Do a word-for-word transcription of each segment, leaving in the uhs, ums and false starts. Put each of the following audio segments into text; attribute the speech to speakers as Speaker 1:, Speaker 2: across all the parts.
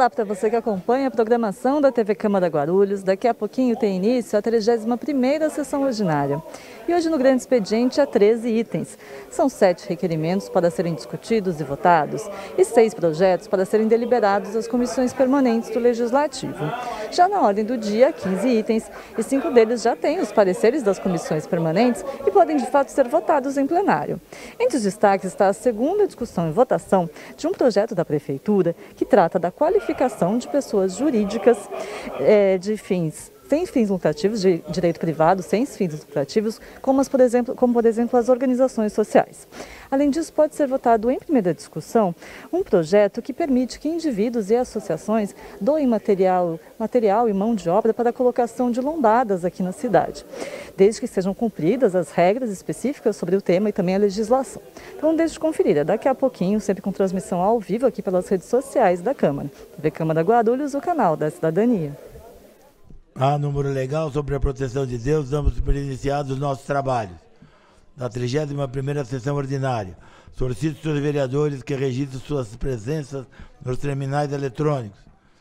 Speaker 1: Olá para você que acompanha a programação da T V Câmara Guarulhos. Daqui a pouquinho tem início a trigésima primeira sessão ordinária. E hoje no grande expediente há treze itens. São sete requerimentos para serem discutidos e votados e seis projetos para serem deliberados às comissões permanentes do Legislativo. Já na ordem do dia, quinze itens e cinco deles já têm os pareceres das comissões permanentes e podem de fato ser votados em plenário. Entre os destaques está a segunda discussão e votação de um projeto da Prefeitura que trata da qualificação de pessoas jurídicas é, de fins sem fins lucrativos, de direito privado, sem fins lucrativos, como, as, por exemplo, como por exemplo as organizações sociais. Além disso, pode ser votado em primeira discussão um projeto que permite que indivíduos e associações doem material, material e mão de obra para a colocação de lombadas aqui na cidade, desde que sejam cumpridas as regras específicas sobre o tema e também a legislação. Então, não deixe de conferir, é daqui a pouquinho, sempre com transmissão ao vivo aqui pelas redes sociais da Câmara. T V Câmara Guarulhos, o canal da cidadania.
Speaker 2: Ah, número legal sobre a proteção de Deus, damos por iniciados os nossos trabalhos da trigésima primeira sessão ordinária. Solicito aos vereadores que registrem suas presenças nos terminais eletrônicos.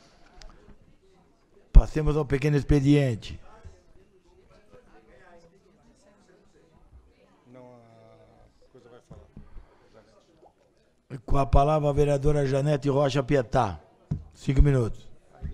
Speaker 2: Passemos ao pequeno expediente.
Speaker 3: Não, a coisa vai falar.
Speaker 2: Com a palavra a vereadora Janete Rocha Pietá. Cinco minutos.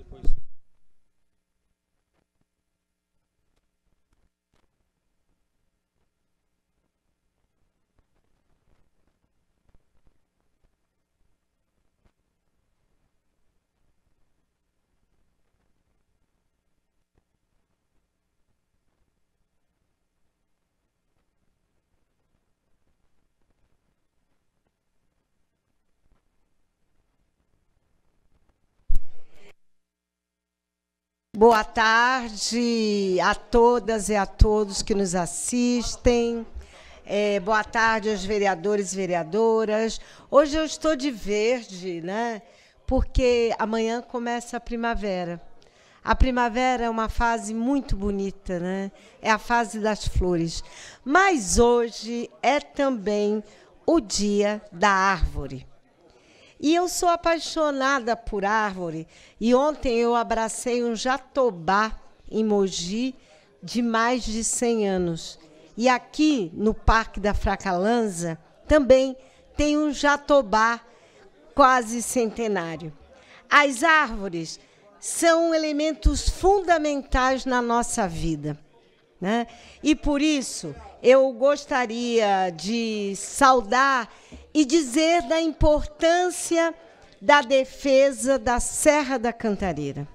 Speaker 4: Boa tarde a todas e a todos que nos assistem. É, boa tarde aos vereadores e vereadoras. Hoje eu estou de verde, né? Porque amanhã começa a primavera. A primavera é uma fase muito bonita, né? É a fase das flores. Mas hoje é também o dia da árvore. E eu sou apaixonada por árvore. E ontem eu abracei um jatobá em Mogi de mais de cem anos. E aqui no Parque da Fracalanza também tem um jatobá quase centenário. As árvores são elementos fundamentais na nossa vida, né? E por isso eu gostaria de saudar e dizer da importância da defesa da Serra da Cantareira.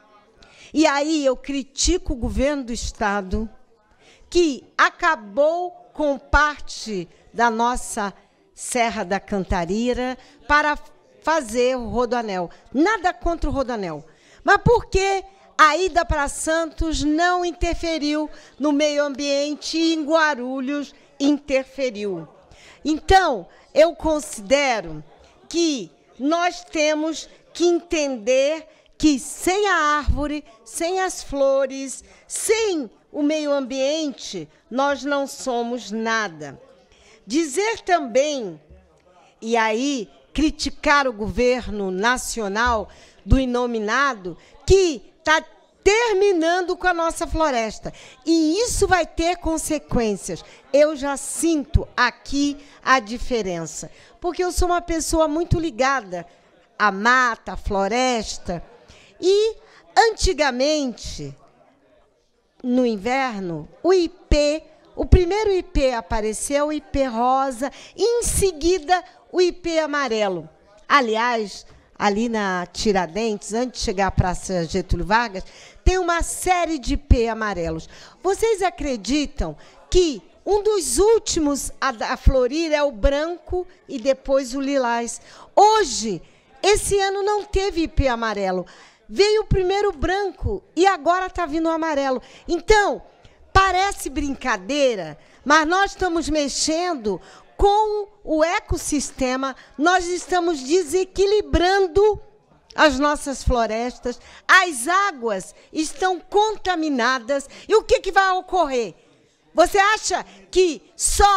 Speaker 4: E aí eu critico o governo do Estado, que acabou com parte da nossa Serra da Cantareira para fazer o Rodoanel. Nada contra o Rodoanel. Mas por que a ida para Santos não interferiu no meio ambiente e em Guarulhos interferiu? Então, eu considero que nós temos que entender que sem a árvore, sem as flores, sem o meio ambiente, nós não somos nada. Dizer também, e aí criticar o governo nacional do inominado, que está terminando com a nossa floresta. E isso vai ter consequências. Eu já sinto aqui a diferença. Porque eu sou uma pessoa muito ligada à mata, à floresta. E, antigamente, no inverno, o ipê, o primeiro ipê apareceu, o ipê rosa, e, em seguida, o ipê amarelo. Aliás, ali na Tiradentes, antes de chegar à Praça Getúlio Vargas, tem uma série de ipê amarelos. Vocês acreditam que um dos últimos a, a florir é o branco e depois o lilás? Hoje, esse ano não teve ipê amarelo. Veio o primeiro branco e agora está vindo o amarelo. Então, parece brincadeira, mas nós estamos mexendo com o ecossistema, nós estamos desequilibrando as nossas florestas, as águas estão contaminadas. E o que, que vai ocorrer? Você acha que só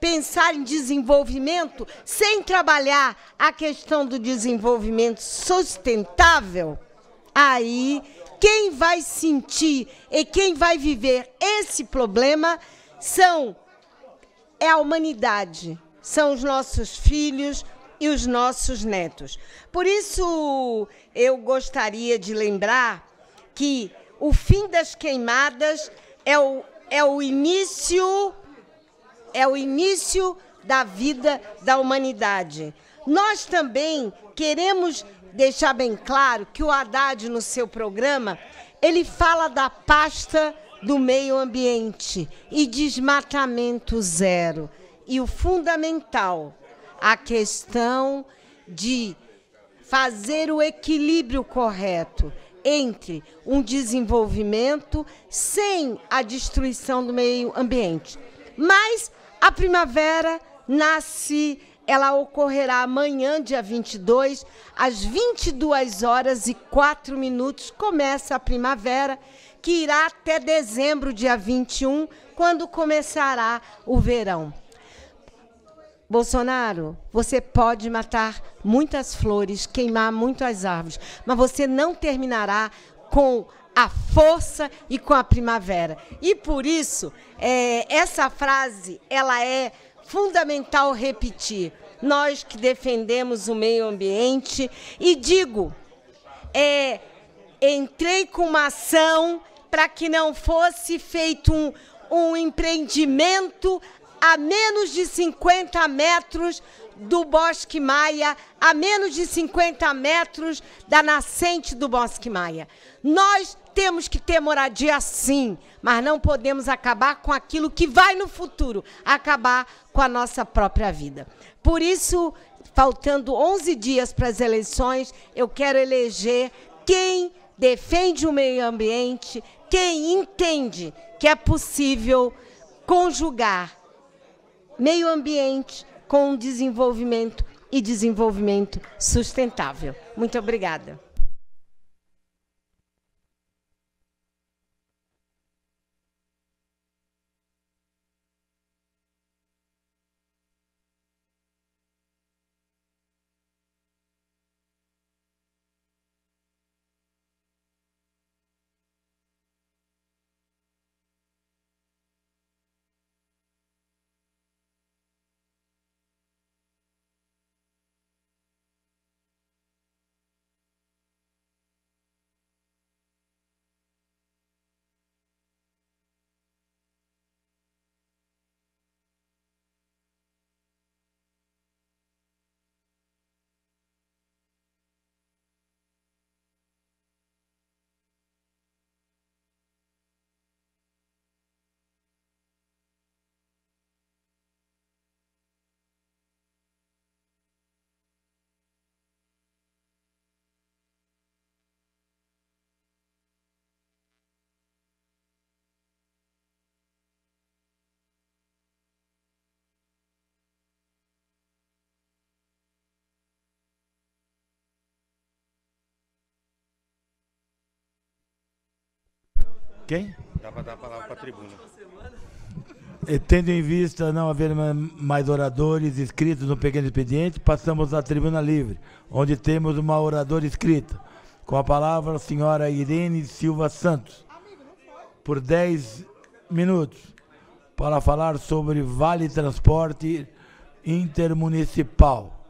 Speaker 4: pensar em desenvolvimento sem trabalhar a questão do desenvolvimento sustentável, aí quem vai sentir e quem vai viver esse problema são, é a humanidade, são os nossos filhos e os nossos netos. Por isso, eu gostaria de lembrar que o fim das queimadas é o, é o início... é o início da vida da humanidade. Nós também queremos deixar bem claro que o Haddad, no seu programa, ele fala da pasta do meio ambiente e desmatamento zero. E o fundamental, a questão de fazer o equilíbrio correto entre um desenvolvimento sem a destruição do meio ambiente. Mas a primavera nasce, ela ocorrerá amanhã, dia vinte e dois, às vinte e duas horas e quatro minutos, começa a primavera, que irá até dezembro, dia vinte e um, quando começará o verão. Bolsonaro, você pode matar muitas flores, queimar muitas árvores, mas você não terminará com a força e com a primavera. E por isso, é, essa frase, ela é fundamental repetir. Nós que defendemos o meio ambiente, e digo, é, entrei com uma ação para que não fosse feito um, um empreendimento a menos de cinquenta metros do Bosque Maia, a menos de cinquenta metros da nascente do Bosque Maia. Nós temos que ter moradia sim, mas não podemos acabar com aquilo que vai no futuro acabar com a nossa própria vida. Por isso, faltando onze dias para as eleições, eu quero eleger quem defende o meio ambiente, quem entende que é possível conjugar meio ambiente com desenvolvimento e desenvolvimento sustentável. Muito obrigada.
Speaker 2: Quem?
Speaker 3: Dá para dar a palavra para a tribuna.
Speaker 2: E, tendo em vista não haver mais oradores inscritos no pequeno expediente, passamos à tribuna livre, onde temos uma oradora inscrita. Com a palavra a senhora Irene Silva Santos, por dez minutos, para falar sobre Vale Transporte Intermunicipal.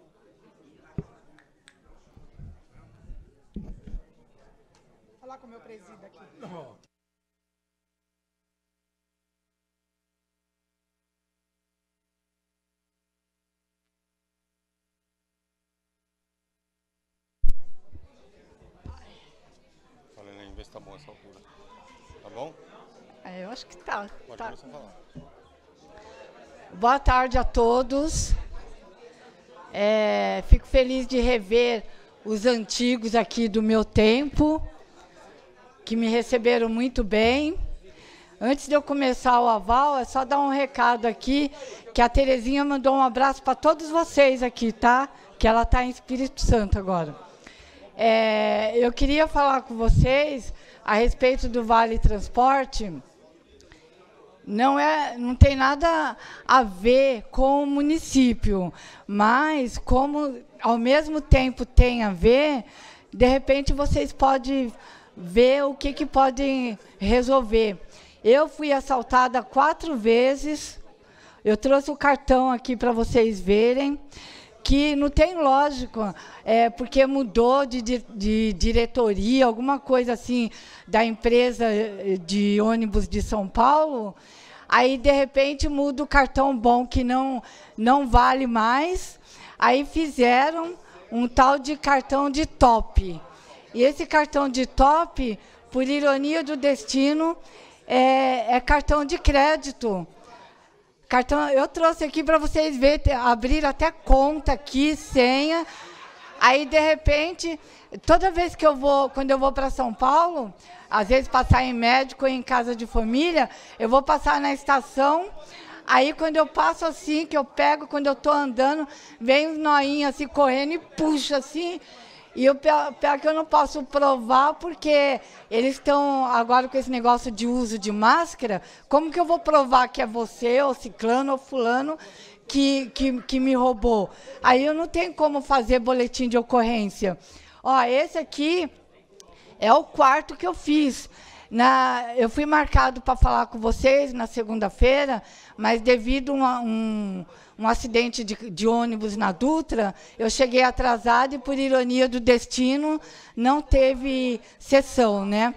Speaker 5: Falar com o meu presídio aqui.
Speaker 3: Falei, vê se tá bom essa altura. Tá bom?
Speaker 5: É, eu acho que tá.
Speaker 3: Pode
Speaker 5: tá.
Speaker 3: começar a falar.
Speaker 5: Boa tarde a todos. É, fico feliz de rever os antigos aqui do meu tempo, que me receberam muito bem. Antes de eu começar o aval, é só dar um recado aqui, que a Terezinha mandou um abraço para todos vocês aqui, tá? Que ela está em Espírito Santo agora. É, eu queria falar com vocês a respeito do Vale Transporte não, é, não tem nada a ver com o município, mas como ao mesmo tempo tem a ver, de repente vocês podem ver o que, que podem resolver. Eu fui assaltada quatro vezes, eu trouxe o cartão aqui para vocês verem, que não tem lógica, é, porque mudou de, de, de diretoria, alguma coisa assim, da empresa de ônibus de São Paulo, aí, de repente, muda o cartão bom, que não, não vale mais, aí fizeram um tal de cartão de top. E esse cartão de top, por ironia do destino, é, é cartão de crédito. Cartão, eu trouxe aqui para vocês verem, abrir até conta aqui, senha. Aí, de repente, toda vez que eu vou, quando eu vou para São Paulo, às vezes passar em médico ou em casa de família, eu vou passar na estação. Aí, quando eu passo assim, que eu pego, quando eu estou andando, vem uns noinhos assim, correndo e puxa assim. E o pior, pior que eu não posso provar, porque eles estão agora com esse negócio de uso de máscara. Como que eu vou provar que é você, ou ciclano, ou fulano, que, que, que me roubou? Aí eu não tenho como fazer boletim de ocorrência. Ó, esse aqui é o quarto que eu fiz. Na, eu fui marcado para falar com vocês na segunda-feira, mas devido a um, um acidente de, de ônibus na Dutra, eu cheguei atrasada e, por ironia do destino, não teve sessão, né?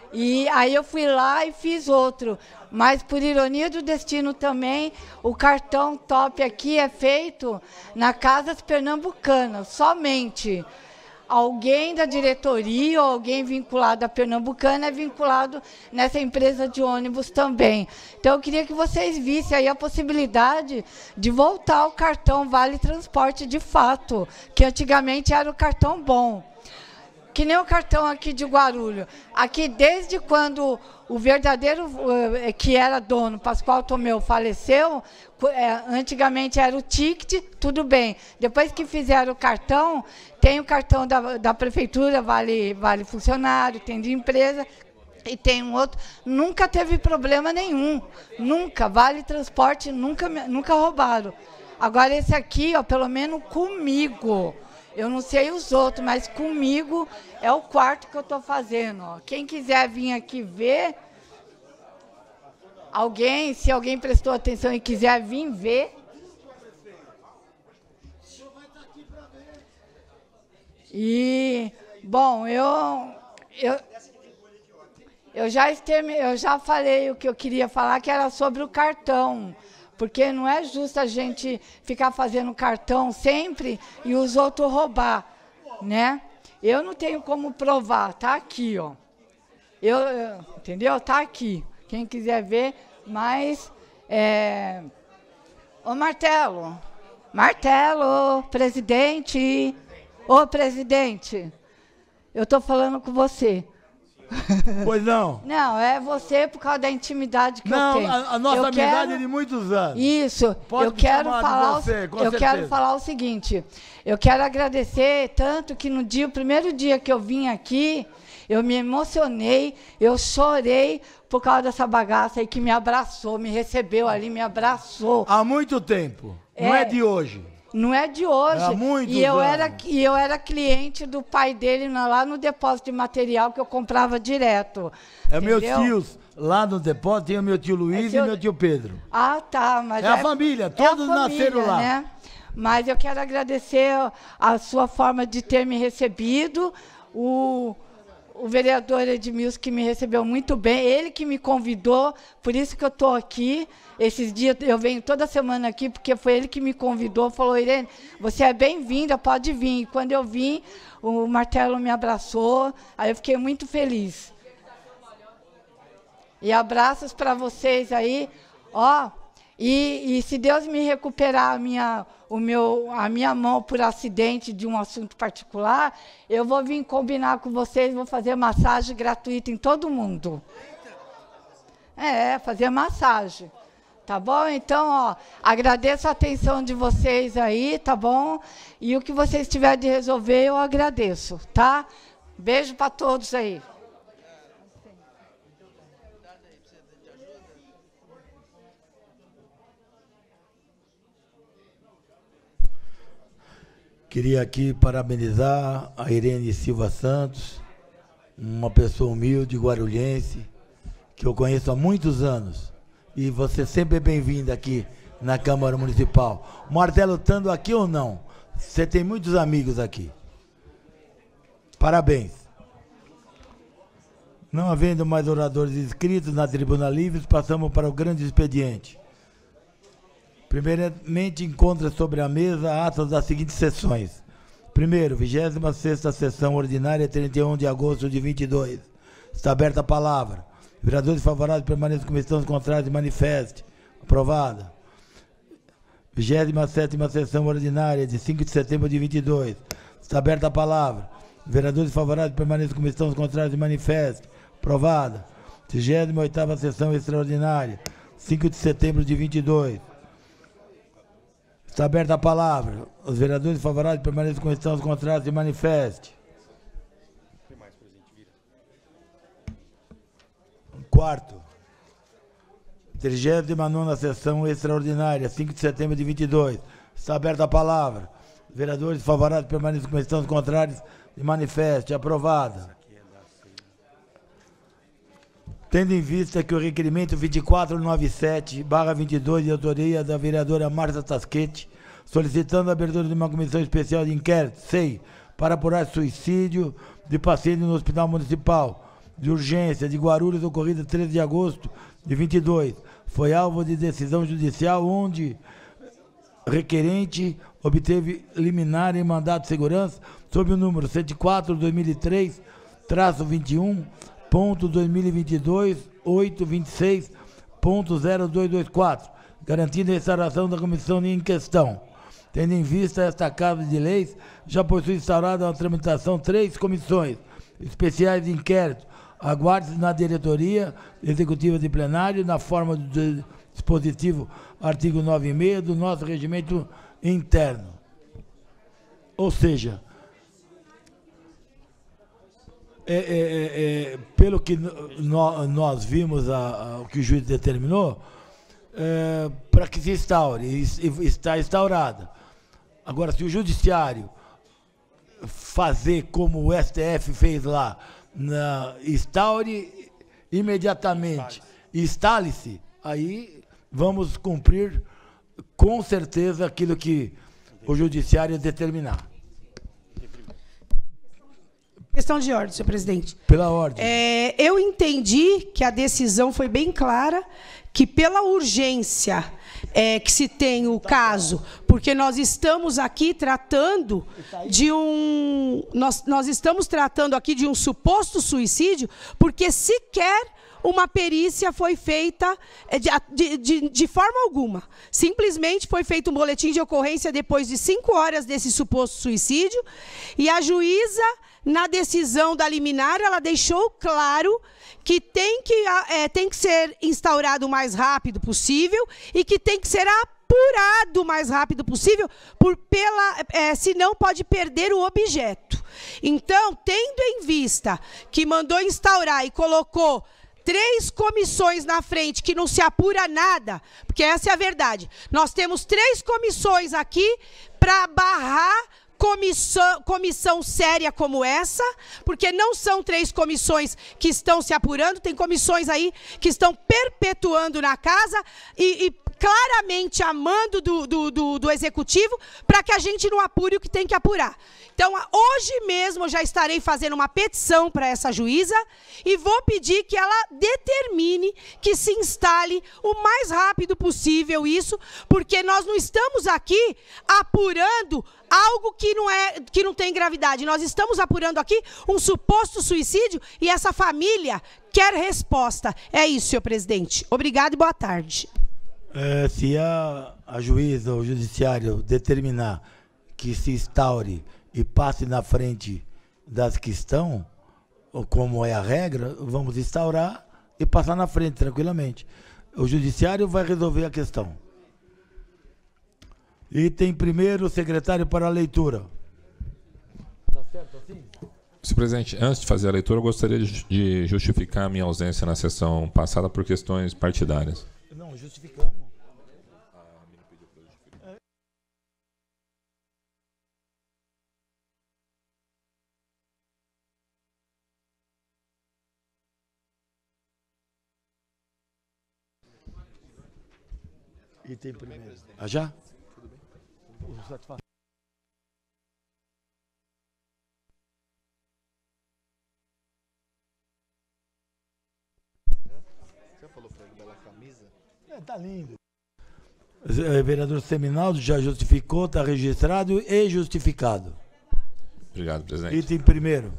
Speaker 5: E aí eu fui lá e fiz outro. Mas, por ironia do destino também, o cartão top aqui é feito na Casas Pernambucanas, somente. Alguém da diretoria ou alguém vinculado à Pernambucana é vinculado nessa empresa de ônibus também. Então, eu queria que vocês vissem aí a possibilidade de voltar o cartão Vale Transporte de fato, que antigamente era o cartão bom. Que nem o cartão aqui de Guarulhos. Aqui, desde quando o verdadeiro, que era dono, Pascoal Tomeu, faleceu, antigamente era o ticket, tudo bem. Depois que fizeram o cartão, tem o cartão da, da prefeitura, vale, vale funcionário, tem de empresa, e tem um outro. Nunca teve problema nenhum. Nunca. Vale Transporte, nunca, nunca roubaram. Agora, esse aqui, ó, pelo menos comigo, eu não sei os outros, mas comigo é o quarto que eu estou fazendo. Ó. Quem quiser vir aqui ver, alguém, se alguém prestou atenção e quiser vir ver. E, bom, eu, eu, eu, já extermi, eu já falei o que eu queria falar, que era sobre o cartão. Porque não é justo a gente ficar fazendo cartão sempre e os outros roubar, né? Eu não tenho como provar, tá aqui, ó. Eu, eu, entendeu? Tá aqui. Quem quiser ver, mas... É... Ô, Martelo, Martelo, presidente, ô, presidente, eu estou falando com você.
Speaker 2: Pois não?
Speaker 5: Não, é você por causa da intimidade que
Speaker 2: não,
Speaker 5: eu tenho.
Speaker 2: Não, a, a nossa
Speaker 5: eu
Speaker 2: amizade
Speaker 5: quero...
Speaker 2: é de muitos anos.
Speaker 5: Isso.
Speaker 2: Pode
Speaker 5: eu quero falar,
Speaker 2: você, com
Speaker 5: eu
Speaker 2: certeza.
Speaker 5: quero falar o seguinte. Eu quero agradecer tanto que no dia, o primeiro dia que eu vim aqui, eu me emocionei, eu chorei por causa dessa bagaça aí que me abraçou, me recebeu ali, me abraçou.
Speaker 2: Há muito tempo. É, não é de hoje.
Speaker 5: Não é de hoje.
Speaker 2: Há muitos
Speaker 5: e eu
Speaker 2: anos.
Speaker 5: era e eu era cliente do pai dele lá no depósito de material que eu comprava direto.
Speaker 2: É meus tios lá no depósito, tem o meu tio Luiz é seu... e meu tio Pedro.
Speaker 5: Ah, tá. Mas
Speaker 2: é, é a família, todos é a família, nasceram lá.
Speaker 5: Né? Mas eu quero agradecer a sua forma de ter me recebido, o, o vereador Edmilson, que me recebeu muito bem, ele que me convidou, por isso que eu estou aqui. Esses dias eu venho toda semana aqui, porque foi ele que me convidou, falou, Irene, você é bem-vinda, pode vir. E quando eu vim, o Martelo me abraçou, aí eu fiquei muito feliz. E abraços para vocês aí, ó, e, e se Deus me recuperar a minha, o meu, a minha mão por acidente de um assunto particular, eu vou vir combinar com vocês, vou fazer massagem gratuita em todo mundo. É, fazer massagem. Tá bom? Então, ó, agradeço a atenção de vocês aí, tá bom? E o que vocês tiverem de resolver, eu agradeço, tá? Beijo para todos aí.
Speaker 2: Queria aqui parabenizar a Irene Silva Santos, uma pessoa humilde, guarulhense, que eu conheço há muitos anos. E você sempre é bem-vinda aqui na Câmara Municipal. Martelo estando aqui ou não, você tem muitos amigos aqui. Parabéns. Não havendo mais oradores inscritos na tribuna livre, passamos para o grande expediente. Primeiramente, encontra sobre a mesa atos das seguintes sessões. Primeiro, vigésima sexta sessão ordinária, trinta e um de agosto de vinte e dois. Está aberta a palavra. Vereadores favoráveis permaneçam como estão, os contrários manifeste. Aprovada. vigésima sétima sessão ordinária, de cinco de setembro de vinte e dois. Está aberta a palavra. Vereadores favoráveis permaneçam como estão, os contrários manifeste. Aprovada. vigésima oitava sessão extraordinária, cinco de setembro de vinte e dois. Está aberta a palavra. Os vereadores favoráveis permaneçam como estão, os contrários se manifeste. Quarto. trigésima nona sessão extraordinária, cinco de setembro de vinte e dois. Está aberta a palavra. Os vereadores favoráveis permaneçam como estão, os contrários se manifeste. Aprovada. Tendo em vista que o requerimento vinte e quatro noventa e sete barra vinte e dois, de autoria da vereadora Marta Tasquete, solicitando a abertura de uma comissão especial de inquérito, S E I, para apurar suicídio de paciente no Hospital Municipal de Urgência de Guarulhos, ocorrido treze de agosto de vinte e dois. Foi alvo de decisão judicial, onde requerente obteve liminar em mandado de segurança sob o número cento e quatro barra dois mil e três, traço vinte e um, ponto dois mil e vinte e dois, oito vinte e seis, ponto zero dois dois quatro, garantindo a instauração da comissão em questão. Tendo em vista esta Casa de Leis, já possui instaurada a tramitação três comissões especiais de inquérito, aguarde-se na diretoria executiva de plenário, na forma do dispositivo artigo nove e meio do nosso regimento interno. Ou seja, É, é, é, pelo que no, nós vimos, a, a, o que o juiz determinou, é, para que se instaure, e, e está instaurada. Agora, se o judiciário fazer como o S T F fez lá, na, instaure imediatamente, instale-se, aí vamos cumprir com certeza aquilo que o judiciário determinar.
Speaker 6: Questão de ordem, senhor presidente.
Speaker 2: Pela ordem.
Speaker 6: É, eu entendi que a decisão foi bem clara, que pela urgência é, que se tem o caso, porque nós estamos aqui tratando de um... Nós, nós estamos tratando aqui de um suposto suicídio, porque sequer uma perícia foi feita de, de, de forma alguma. Simplesmente foi feito um boletim de ocorrência depois de cinco horas desse suposto suicídio, e a juíza, na decisão da liminar, ela deixou claro que tem que, é, tem que ser instaurado o mais rápido possível e que tem que ser apurado o mais rápido possível, por, pela, é, senão pode perder o objeto. Então, tendo em vista que mandou instaurar e colocou três comissões na frente que não se apura nada, porque essa é a verdade. Nós temos três comissões aqui para barrar Comissão, comissão séria como essa, porque não são três comissões que estão se apurando, tem comissões aí que estão perpetuando na casa e, e claramente a mando do, do, do, do executivo para que a gente não apure o que tem que apurar. Então, hoje mesmo eu já estarei fazendo uma petição para essa juíza e vou pedir que ela determine que se instale o mais rápido possível isso, porque nós não estamos aqui apurando algo que não, é, que não tem gravidade. Nós estamos apurando aqui um suposto suicídio e essa família quer resposta. É isso, senhor presidente. Obrigado e boa tarde.
Speaker 2: É, se a, a juíza ou o judiciário determinar que se instaure e passe na frente das que estão, ou como é a regra, vamos instaurar e passar na frente tranquilamente. O judiciário vai resolver a questão. Item primeiro, secretário para a leitura. Está certo assim?
Speaker 7: Senhor presidente, antes de fazer a leitura, eu gostaria de justificar a minha ausência na sessão passada por questões partidárias.
Speaker 2: Não, justificamos. Item primeiro. Ah, já? Tudo bem.
Speaker 8: Você falou para ele bela camisa?
Speaker 2: É, tá lindo. O vereador Seminaldo já justificou, está registrado e justificado.
Speaker 7: Obrigado, presidente.
Speaker 2: Item primeiro.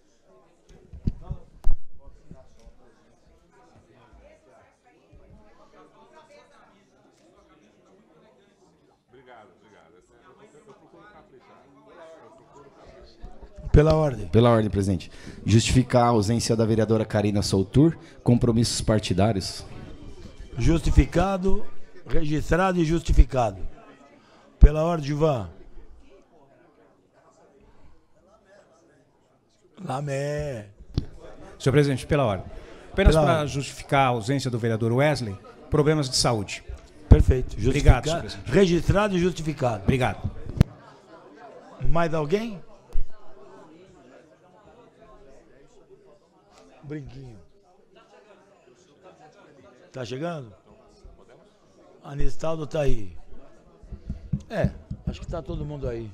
Speaker 2: Pela ordem.
Speaker 8: Pela ordem, presidente. Justificar a ausência da vereadora Karina Soutur, compromissos partidários.
Speaker 2: Justificado, registrado e justificado. Pela ordem, Gilvan. Lamé.
Speaker 9: Senhor presidente, pela ordem. Apenas
Speaker 2: Pela
Speaker 9: para
Speaker 2: ordem.
Speaker 9: justificar a ausência do vereador Wesley, problemas de saúde.
Speaker 2: Perfeito.
Speaker 9: Obrigado, senhor
Speaker 2: Justificado,
Speaker 9: presidente.
Speaker 2: registrado e justificado.
Speaker 9: Obrigado.
Speaker 2: Mais alguém? Brinquinho. Tá chegando? Anistaldo tá aí. É, acho que tá todo mundo aí.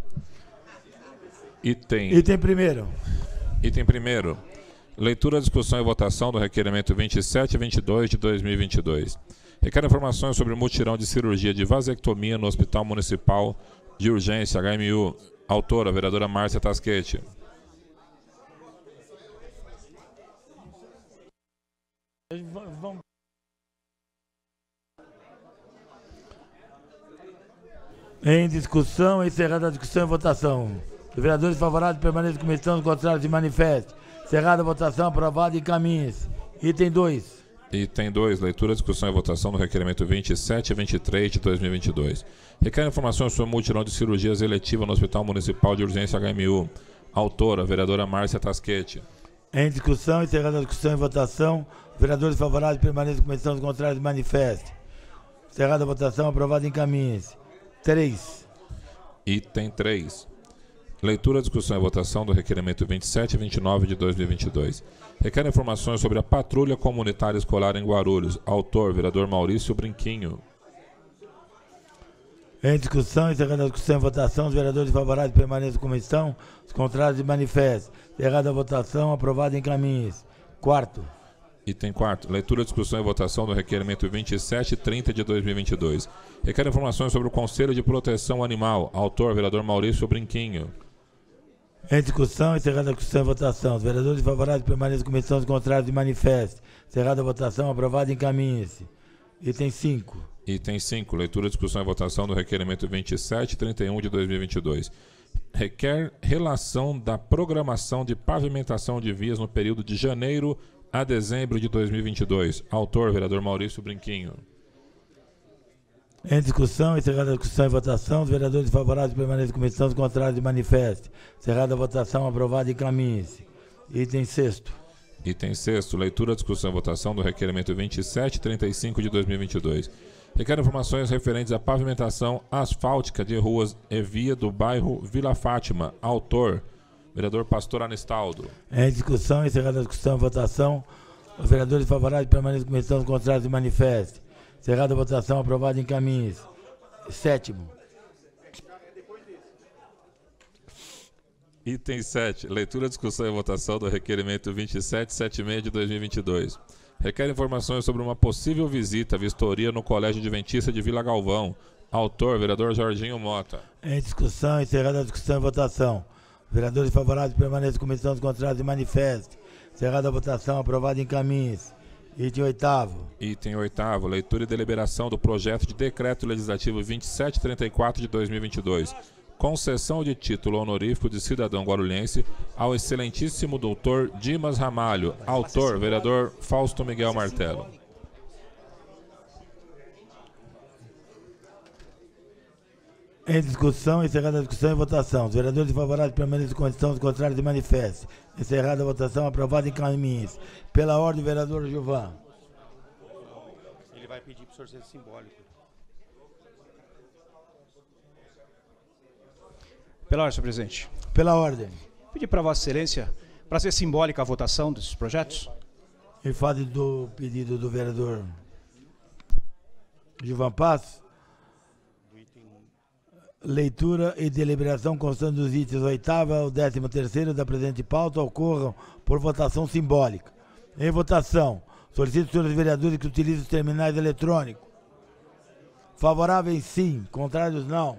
Speaker 7: Item,
Speaker 2: Item primeiro.
Speaker 7: item primeiro. Leitura, discussão e votação do requerimento vinte e sete e vinte e dois de dois mil e vinte e dois. Requer informações sobre o mutirão de cirurgia de vasectomia no Hospital Municipal de Urgência, H M U. Autora, vereadora Márcia Tasquete.
Speaker 2: Vamos. Em discussão, encerrada a discussão e votação. Os vereadores favoráveis permaneçam como estão, os contrários se manifestem. Encerrada a votação, aprovado e encaminhe-se. Item dois.
Speaker 7: Item dois. Leitura, discussão e votação do requerimento vinte e sete e vinte e três de dois mil e vinte e dois. Requer informações sobre o mutirão de cirurgias eletiva no Hospital Municipal de Urgência H M U. Autora, vereadora Márcia Tasquete.
Speaker 2: Em discussão, encerrada a discussão e votação, os vereadores favoráveis permaneçam como estão, os contrários se manifestem. Encerrada a votação, aprovado e encaminhe-se. três.
Speaker 7: Item três. Leitura, discussão e votação do requerimento vinte e sete e vinte e nove de dois mil e vinte e dois. Requer informações sobre a patrulha comunitária escolar em Guarulhos. Autor, vereador Maurício Brinquinho.
Speaker 2: Em discussão, encerrada a discussão e votação, os vereadores favoráveis permaneçam como estão, os contrários se manifestem. Encerrada a votação, aprovado e encaminhe-se. Quarto.
Speaker 7: Item quarto. Leitura, discussão e votação do requerimento vinte e sete e trinta de dois mil e vinte e dois. Requer informações sobre o Conselho de Proteção Animal. Autor, vereador Maurício Brinquinho.
Speaker 2: Em discussão, encerrada a discussão e votação, os vereadores favoráveis permaneçam como estão, os contrários se manifestem. Encerrada a votação, aprovado e encaminhe-se. Item cinco.
Speaker 7: Item cinco. Leitura, discussão e votação do requerimento vinte e sete e trinta e um de dois mil e vinte e dois. Requer relação da programação de pavimentação de vias no período de janeiro a dezembro de dois mil e vinte e dois. Autor, vereador Maurício Brinquinho.
Speaker 2: Em discussão, encerrada a discussão e votação, os vereadores favoráveis permaneçam como estão, os contrários se manifestem. Encerrada a votação, aprovado e encaminhe-se. Item sexto.
Speaker 7: Item sexto. Leitura, discussão e votação do requerimento vinte e sete e trinta e cinco de dois mil e vinte e dois. Requer informações referentes à pavimentação asfáltica de ruas e via do bairro Vila Fátima. Autor, vereador Pastor Anistaldo.
Speaker 2: Em discussão, encerrada a discussão e votação, os vereadores favoráveis permaneçam como estão, os contrários se manifestem. Encerrada a votação, aprovado e encaminhe-se. Sétimo.
Speaker 7: Item sete. Leitura, discussão e votação do requerimento vinte e sete e setenta e seis de dois mil e vinte e dois. Requer informações sobre uma possível visita, vistoria no Colégio Adventista de Vila Galvão. Autor, vereador Jorginho Mota.
Speaker 2: Em discussão, encerrada a discussão e votação. Os vereadores favoráveis permaneçam como estão, os contrários se manifestem. Encerrada a votação, aprovado e encaminhe-se. Item oitavo.
Speaker 7: Item oitavo. Leitura e deliberação do projeto de decreto legislativo vinte e sete e trinta e quatro de dois mil e vinte e dois. Concessão de título honorífico de cidadão guarulhense ao excelentíssimo doutor Dimas Ramalho. Autor, vereador Fausto Miguel Martelo.
Speaker 2: Em discussão, encerrada a discussão e votação. Os vereadores favoráveis permanecem com estão, os contrários se manifestem. Encerrada a votação, aprovado em caminhos. Pela ordem, vereador Gilvan.
Speaker 3: Ele vai pedir para o senhor ser simbólico.
Speaker 9: Pela ordem, senhor presidente.
Speaker 2: Pela ordem.
Speaker 9: Pedir para Vossa Excelência para ser simbólica a votação desses projetos.
Speaker 2: Em face do pedido do vereador Gilvan Passos. Leitura e deliberação constando dos itens oitavo ao décimo terceiro da presente pauta ocorram por votação simbólica. Em votação, solicito aos senhores vereadores que utilizem os terminais eletrônicos. Favoráveis, sim. Contrários, não.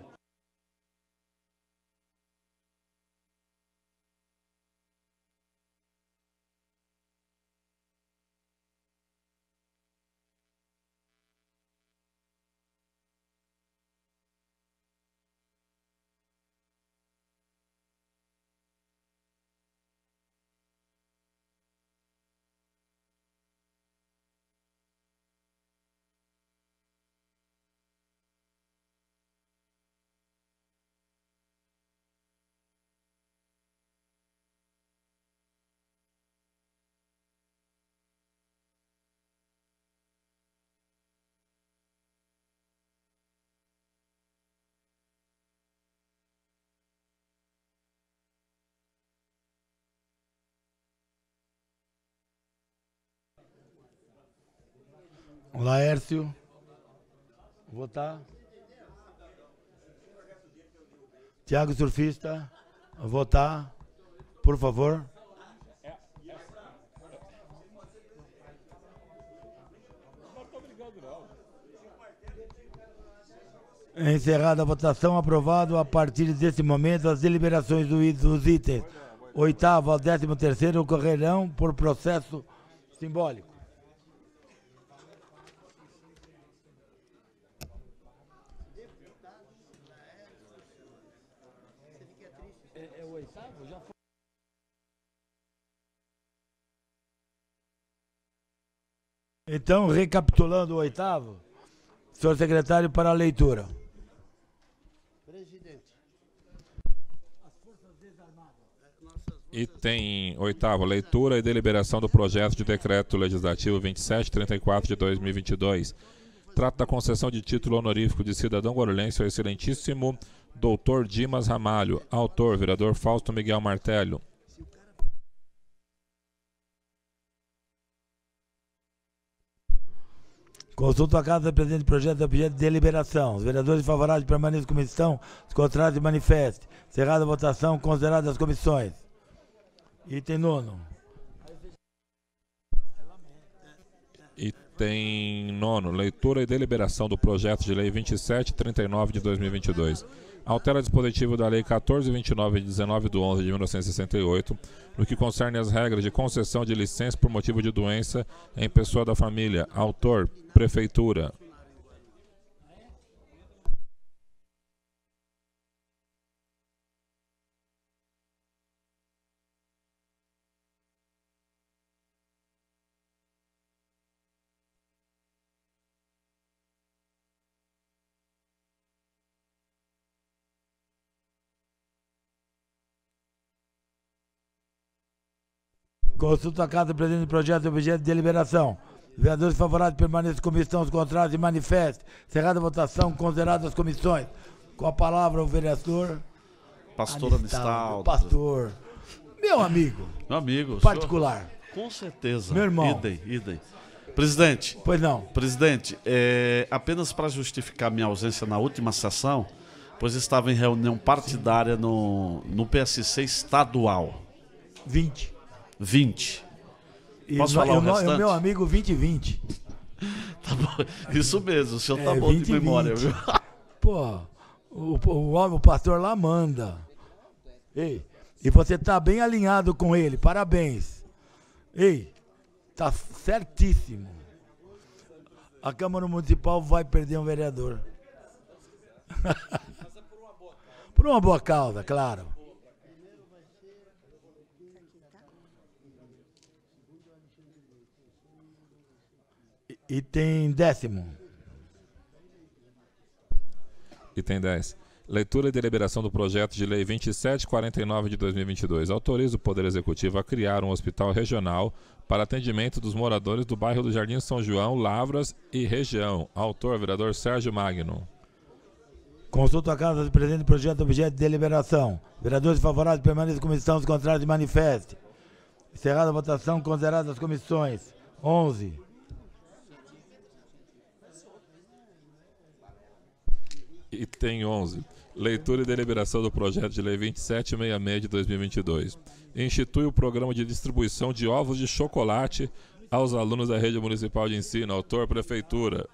Speaker 2: Laércio. Votar. Tiago Surfista. Votar. Por favor. Encerrada a votação, aprovado a partir desse momento as deliberações dos itens oitavo ao décimo terceiro ocorrerão por processo simbólico. É, é o oitavo? Já foi. Então, recapitulando o oitavo, senhor secretário, para a leitura.
Speaker 7: Item oitavo, leitura e deliberação do projeto de decreto legislativo vinte e sete trinta e quatro de dois mil e vinte e dois. Trata da concessão de título honorífico de cidadão guarulhense ao excelentíssimo doutor Dimas Ramalho, autor, vereador Fausto Miguel Martello.
Speaker 2: Consulta a Casa presente projeto de objeto de deliberação. Os vereadores favoráveis permaneçam como estão, os contrários manifestem. Cerrada a votação, consideradas as comissões. Item nono.
Speaker 7: Item nono, leitura e deliberação do projeto de lei vinte e sete trinta e nove de dois mil e vinte e dois. Altera dispositivo da lei quatorze vinte e nove de dezenove de onze de mil novecentos e sessenta e oito, no que concerne às regras de concessão de licença por motivo de doença em pessoa da família. Autor, Prefeitura.
Speaker 2: Consulta a Casa presente do projeto de objeto de deliberação. Os vereadores favoráveis permaneçam como estão, os contrários e manifestem. Cerrada a votação, consideradas as comissões. Com a palavra o vereador
Speaker 10: Pastor Anistaldo.
Speaker 2: Pastor. Meu amigo.
Speaker 10: Meu amigo.
Speaker 2: Particular.
Speaker 10: Senhor, com certeza.
Speaker 2: Meu irmão.
Speaker 10: Idem, idem. Presidente.
Speaker 2: Pois não.
Speaker 10: Presidente, é, apenas para justificar minha ausência na última sessão, pois estava em reunião partidária no, no P S C estadual.
Speaker 2: vinte.
Speaker 10: vinte.
Speaker 2: E
Speaker 10: Posso
Speaker 2: no,
Speaker 10: falar o
Speaker 2: no,
Speaker 10: restante?
Speaker 2: o meu amigo vinte e vinte.
Speaker 10: Tá bom. Isso mesmo, o senhor tá
Speaker 2: É,
Speaker 10: bom
Speaker 2: vinte
Speaker 10: de memória,
Speaker 2: vinte.
Speaker 10: viu?
Speaker 2: Pô, o, o, o, o pastor lá manda. Ei, e você tá bem alinhado com ele, parabéns. Ei, tá certíssimo. A Câmara Municipal vai perder um vereador. Por uma boa causa, claro. Item décimo.
Speaker 7: Item dez. Leitura e deliberação do projeto de lei vinte e sete quarenta e nove de dois mil e vinte e dois. Autoriza o Poder Executivo a criar um hospital regional para atendimento dos moradores do bairro do Jardim São João, Lavras e região. Autor, vereador Sérgio Magno.
Speaker 2: Consulta a Casa presente projeto objeto de deliberação. Vereadores favoráveis permaneçam como estão, os contrários manifestem. Encerrada a votação, consideradas as comissões. onze.
Speaker 7: Item onze. Leitura e deliberação do projeto de lei vinte e sete sessenta e seis de dois mil e vinte e dois. Institui o programa de distribuição de ovos de chocolate aos alunos da rede municipal de ensino. Autor, Prefeitura.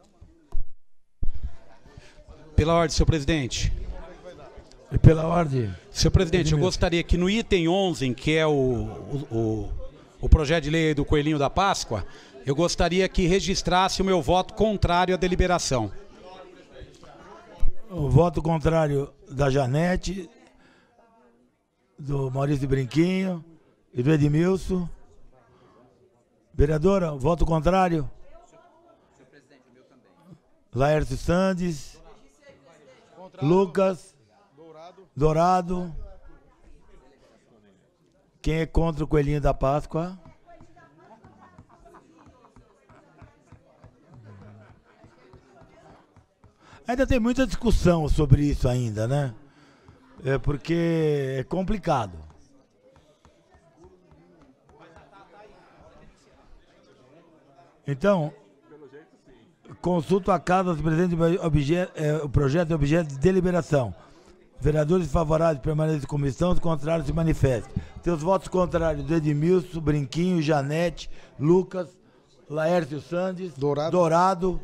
Speaker 9: Pela ordem, senhor presidente.
Speaker 2: E pela ordem.
Speaker 9: Senhor presidente, eu gostaria que no item onze, que é o, o, o, o projeto de lei do Coelhinho da Páscoa, eu gostaria que registrasse o meu voto contrário à deliberação.
Speaker 2: O voto contrário da Janete, do Maurício Brinquinho e do Edmilson. Vereadora, voto contrário. Senhor presidente, o meu também. Laércio Sandes. Lucas. Dourado. Dourado. Quem é contra o Coelhinho da Páscoa? Ainda tem muita discussão sobre isso ainda, né? É porque é complicado. Então, consulto a casa do presidente objeto, é, o projeto é objeto de deliberação. Vereadores favoráveis permanecem em comissão, os contrários se manifestem. Tem os votos contrários do Edmilson, Brinquinho, Janete, Lucas, Laércio Sandes, Dourado. Dourado.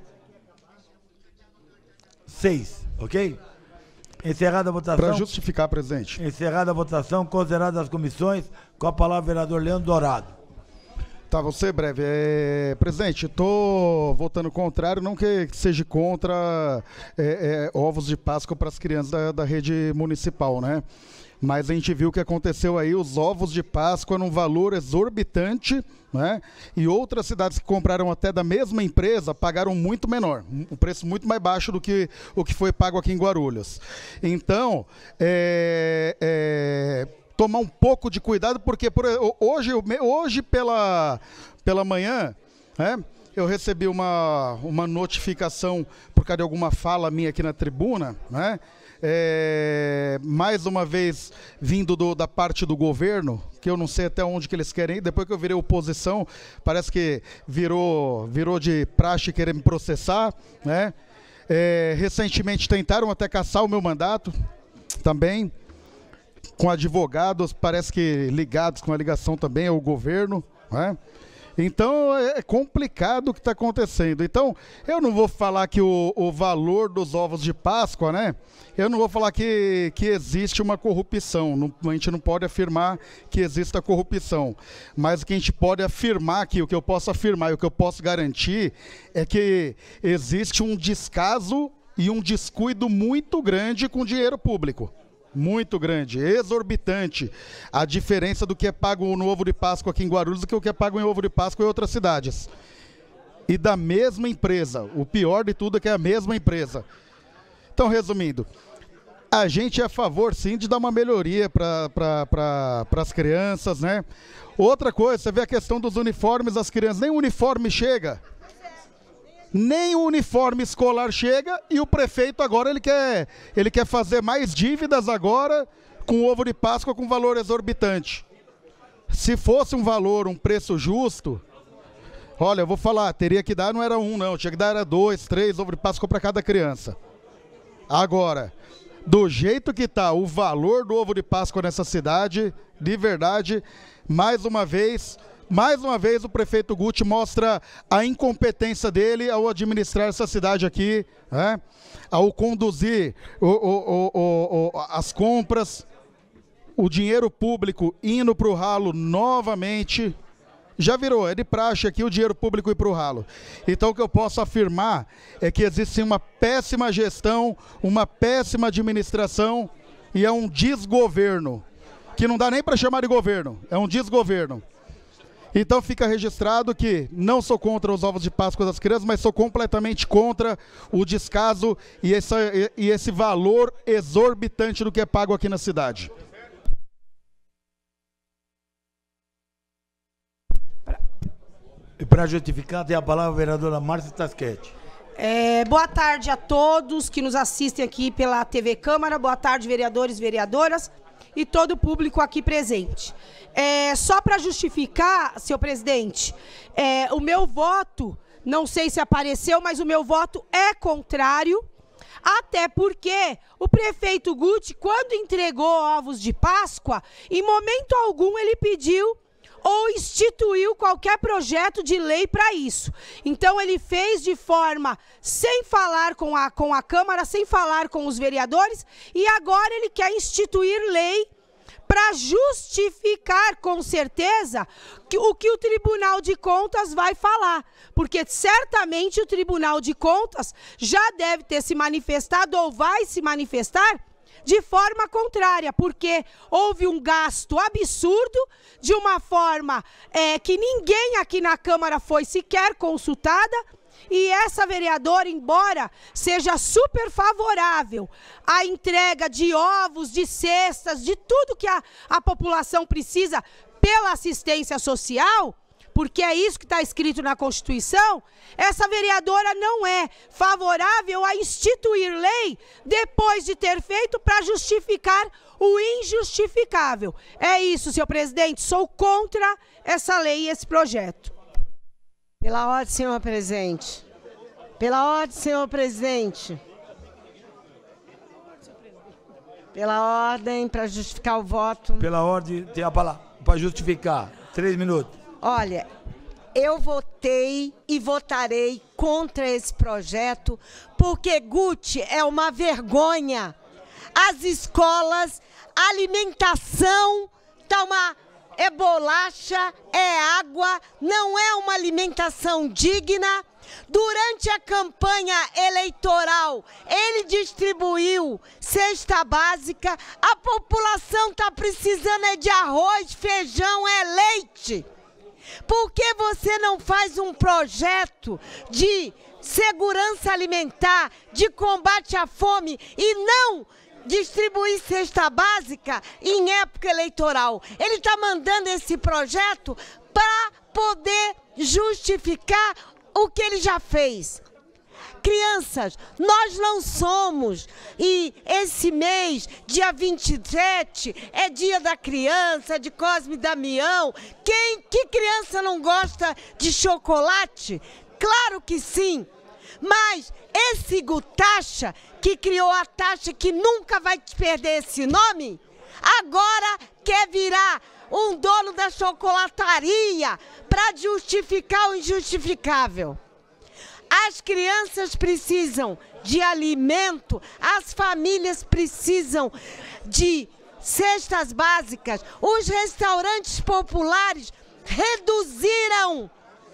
Speaker 2: Seis, ok? Encerrada a votação.
Speaker 11: Para justificar, presidente.
Speaker 2: Encerrada a votação, consideradas as comissões, com a palavra o vereador Leandro Dourado.
Speaker 11: Tá, vou ser breve. É, presidente, estou votando contrário, não que seja contra é, é, ovos de Páscoa para as crianças da, da rede municipal, né? Mas a gente viu o que aconteceu aí, os ovos de Páscoa num valor exorbitante, né? E outras cidades que compraram até da mesma empresa pagaram muito menor, um preço muito mais baixo do que o que foi pago aqui em Guarulhos. Então, é... é tomar um pouco de cuidado, porque por, hoje, hoje pela, pela manhã, né, eu recebi uma, uma notificação por causa de alguma fala minha aqui na tribuna, né, é, mais uma vez vindo do, da parte do governo, que eu não sei até onde que eles querem ir, depois que eu virei oposição, parece que virou, virou de praxe querer me processar, né, é, recentemente tentaram até cassar o meu mandato, também, com advogados, parece que ligados com a ligação também ao governo, né? Então é complicado o que está acontecendo. Então eu não vou falar que o, o valor dos ovos de Páscoa, né? Eu não vou falar que, que existe uma corrupção, não, a gente não pode afirmar que exista corrupção, mas o que a gente pode afirmar aqui, o que eu posso afirmar e o que eu posso garantir é que existe um descaso e um descuido muito grande com o dinheiro público. Muito grande, exorbitante, a diferença do que é pago no ovo de Páscoa aqui em Guarulhos do que o que é pago em ovo de Páscoa em outras cidades. E da mesma empresa, o pior de tudo é que é a mesma empresa. Então, resumindo, a gente é a favor, sim, de dar uma melhoria para pra, as crianças, né? Outra coisa, você vê a questão dos uniformes das crianças, nem o uniforme chega. Nem o uniforme escolar chega e o prefeito agora ele quer, ele quer fazer mais dívidas agora com ovo de Páscoa com valor exorbitante. Se fosse um valor, um preço justo, olha, eu vou falar, teria que dar, não era um não, tinha que dar era dois, três ovo de Páscoa para cada criança. Agora, do jeito que está o valor do ovo de Páscoa nessa cidade, de verdade, mais uma vez... Mais uma vez o prefeito Guti mostra a incompetência dele ao administrar essa cidade aqui, né? Ao conduzir o, o, o, o, as compras, o dinheiro público indo para o ralo novamente. Já virou, é de praxe aqui o dinheiro público ir para o ralo. Então o que eu posso afirmar é que existe uma péssima gestão, uma péssima administração e é um desgoverno, que não dá nem para chamar de governo, é um desgoverno. Então fica registrado que não sou contra os ovos de Páscoa das crianças, mas sou completamente contra o descaso e, essa, e esse valor exorbitante do que é pago aqui na cidade.
Speaker 2: E para justificar, tem a palavra a vereadora Márcia Tasquete.
Speaker 6: É, boa tarde a todos que nos assistem aqui pela T V Câmara, boa tarde vereadores e vereadoras e todo o público aqui presente. É, só para justificar, senhor presidente, é, o meu voto, não sei se apareceu, mas o meu voto é contrário Até porque o prefeito Guti, quando entregou ovos de Páscoa, em momento algum ele pediu ou instituiu qualquer projeto de lei para isso. Então, ele fez de forma sem falar com a, com a Câmara, sem falar com os vereadores, e agora ele quer instituir lei para justificar, com certeza, que, o que o Tribunal de Contas vai falar. Porque, certamente, o Tribunal de Contas já deve ter se manifestado ou vai se manifestar de forma contrária, porque houve um gasto absurdo, de uma forma é, que ninguém aqui na Câmara foi sequer consultada, e essa vereadora, embora seja super favorável à entrega de ovos, de cestas, de tudo que a, a população precisa pela assistência social, porque é isso que está escrito na Constituição, essa vereadora não é favorável a instituir lei depois de ter feito para justificar o injustificável. É isso, senhor presidente, sou contra essa lei e esse projeto.
Speaker 4: Pela ordem, senhor presidente. Pela ordem, senhor presidente. Pela ordem, para justificar o voto.
Speaker 2: Pela ordem, tem a palavra para justificar. Três minutos.
Speaker 4: Olha, eu votei e votarei contra esse projeto, porque Guti é uma vergonha. As escolas, a alimentação, tá uma... é bolacha, é água, não é uma alimentação digna. Durante a campanha eleitoral, ele distribuiu cesta básica, a população está precisando é de arroz, feijão, é leite. Por que você não faz um projeto de segurança alimentar, de combate à fome e não distribuir cesta básica em época eleitoral? Ele está mandando esse projeto para poder justificar o que ele já fez. Crianças, nós não somos, e esse mês, dia vinte e sete, é dia da criança, de Cosme e Damião. Quem, que criança não gosta de chocolate? Claro que sim. Mas esse Gutacha, que criou a taxa que nunca vai te perder esse nome, agora quer virar um dono da chocolataria para justificar o injustificável. As crianças precisam de alimento, as famílias precisam de cestas básicas. Os restaurantes populares reduziram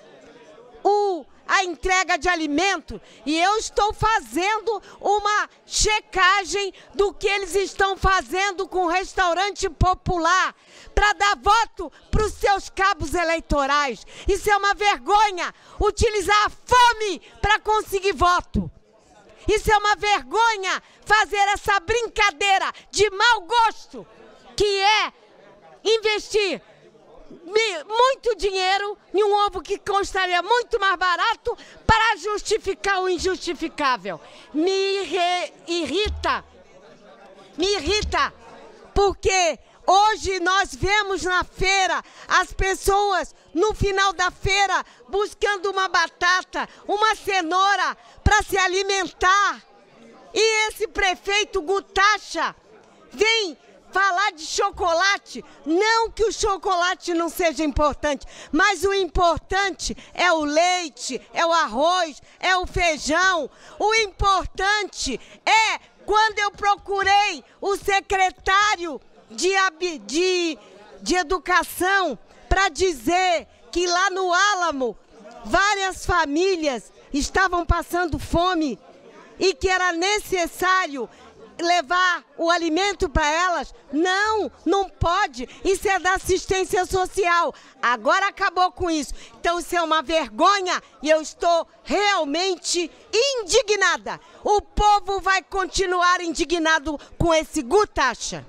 Speaker 4: o, a entrega de alimento, e eu estou fazendo uma checagem do que eles estão fazendo com o restaurante popular para dar voto para os seus cabos eleitorais. Isso é uma vergonha, utilizar a fome para conseguir voto. Isso é uma vergonha, fazer essa brincadeira de mau gosto, que é investir muito dinheiro em um ovo que custaria muito mais barato para justificar o injustificável. Me irrita, me irrita, porque hoje nós vemos na feira as pessoas no final da feira buscando uma batata, uma cenoura para se alimentar. E esse prefeito Gutacha vem falar de chocolate. Não que o chocolate não seja importante, mas o importante é o leite, é o arroz, é o feijão. O importante é quando eu procurei o secretário de, de, de educação para dizer que lá no Álamo várias famílias estavam passando fome e que era necessário levar o alimento para elas. Não, não pode. Isso é da assistência social. Agora acabou com isso. Então isso é uma vergonha e eu estou realmente indignada. O povo vai continuar indignado com esse Gutacha.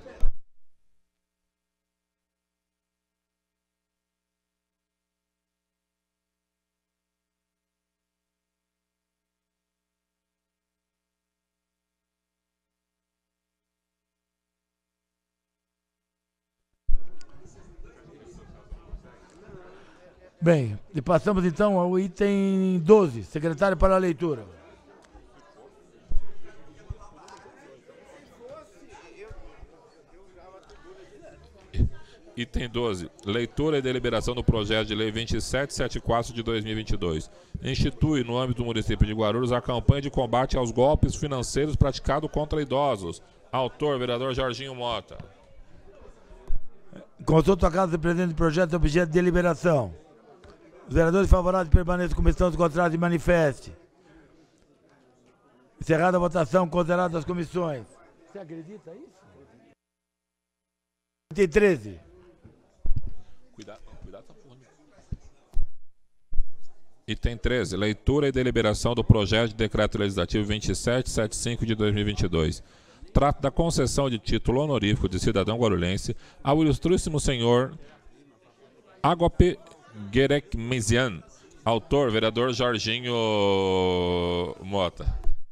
Speaker 2: Bem, e passamos então ao item doze, secretário para a leitura.
Speaker 7: Item doze. Leitura e deliberação do projeto de lei vinte e sete setenta e quatro de dois mil e vinte e dois. Institui, no âmbito do município de Guarulhos, a campanha de combate aos golpes financeiros praticados contra idosos. Autor, vereador Jorginho Mota.
Speaker 2: Consulta a casa do presidente do projeto objeto de deliberação. Os vereadores favoráveis permaneçam como estão os contratos e manifeste. Encerrada a votação, considerada as comissões. Você acredita isso? Item treze.
Speaker 7: Cuidado, cuidado, tá porra. Item treze. Leitura e deliberação do projeto de decreto legislativo vinte e sete setenta e cinco de dois mil e vinte e dois. Trata da concessão de título honorífico de cidadão guarulhense ao ilustríssimo senhor Águape Gerekmezian. Autor, vereador Jorginho Mota.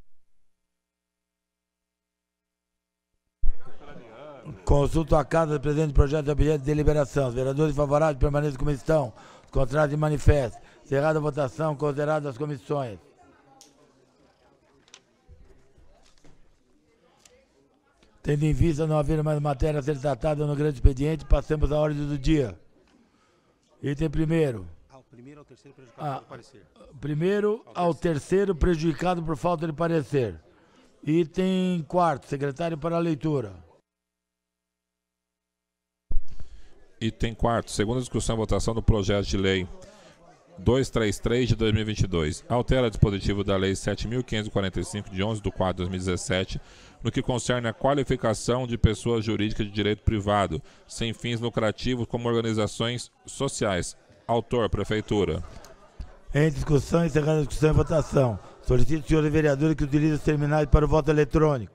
Speaker 2: Consulto a casa do presidente do projeto de objeto de deliberação. Os vereadores favoráveis permaneçam como estão. Os contratos e manifestos. Encerrada a votação, consideradas as comissões. Tendo em vista não haver mais matéria a ser tratada no grande expediente, passamos à ordem do dia. Item primeiro.
Speaker 3: Ao primeiro ao terceiro prejudicado
Speaker 2: Ah,
Speaker 3: por parecer.
Speaker 2: primeiro ao terceiro prejudicado por falta de parecer. Item quarto. Secretário para a leitura.
Speaker 7: Item quarto. Segunda discussão e votação do projeto de lei duzentos e trinta e três de dois mil e vinte e dois. Altera dispositivo da lei sete mil quinhentos e quarenta e cinco de onze de quatro de dois mil e dezessete no que concerne a qualificação de pessoas jurídicas de direito privado sem fins lucrativos como organizações sociais. Autor, Prefeitura.
Speaker 2: Em discussão, encerrada a discussão e votação. Solicito aos senhores vereadores que utilizem os terminais para o voto eletrônico.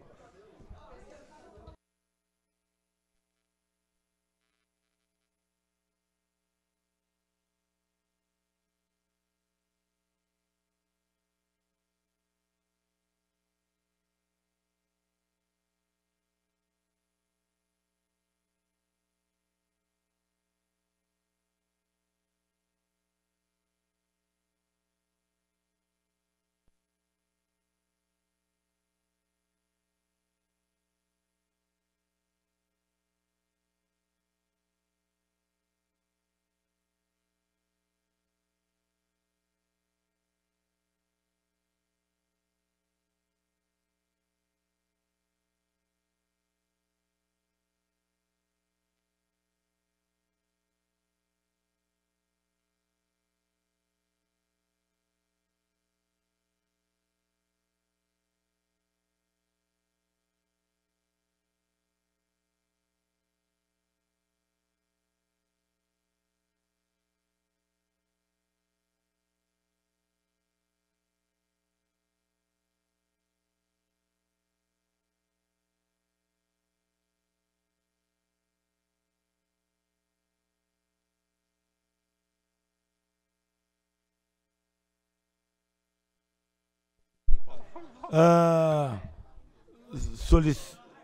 Speaker 2: Ah, solic...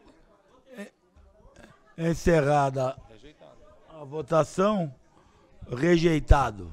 Speaker 2: Encerrada a votação, rejeitado.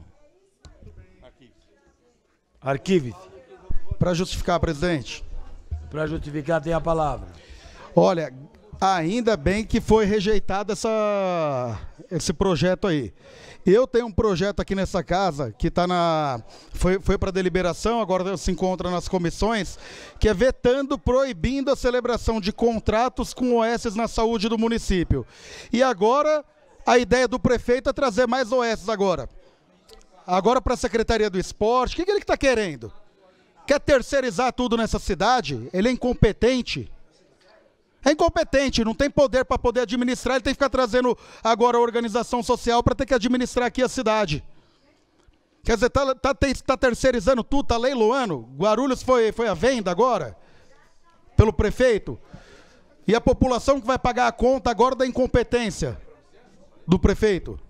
Speaker 2: Arquive-se.
Speaker 11: Para justificar, presidente.
Speaker 2: Para justificar, tem a palavra.
Speaker 11: Olha, ainda bem que foi rejeitado essa, esse projeto aí. Eu tenho um projeto aqui nessa casa que tá na, foi, foi para deliberação, agora se encontra nas comissões, que é vetando, proibindo a celebração de contratos com O S na saúde do município. E agora, a ideia do prefeito é trazer mais O S agora. Agora para a Secretaria do Esporte. O que, que ele está querendo? Quer terceirizar tudo nessa cidade? Ele é incompetente. É incompetente, não tem poder para poder administrar, ele tem que ficar trazendo agora a organização social para ter que administrar aqui a cidade. Quer dizer, está tá, tá terceirizando tudo, está leiloando. Guarulhos foi, foi à venda agora, pelo prefeito. E a população que vai pagar a conta agora da incompetência do prefeito.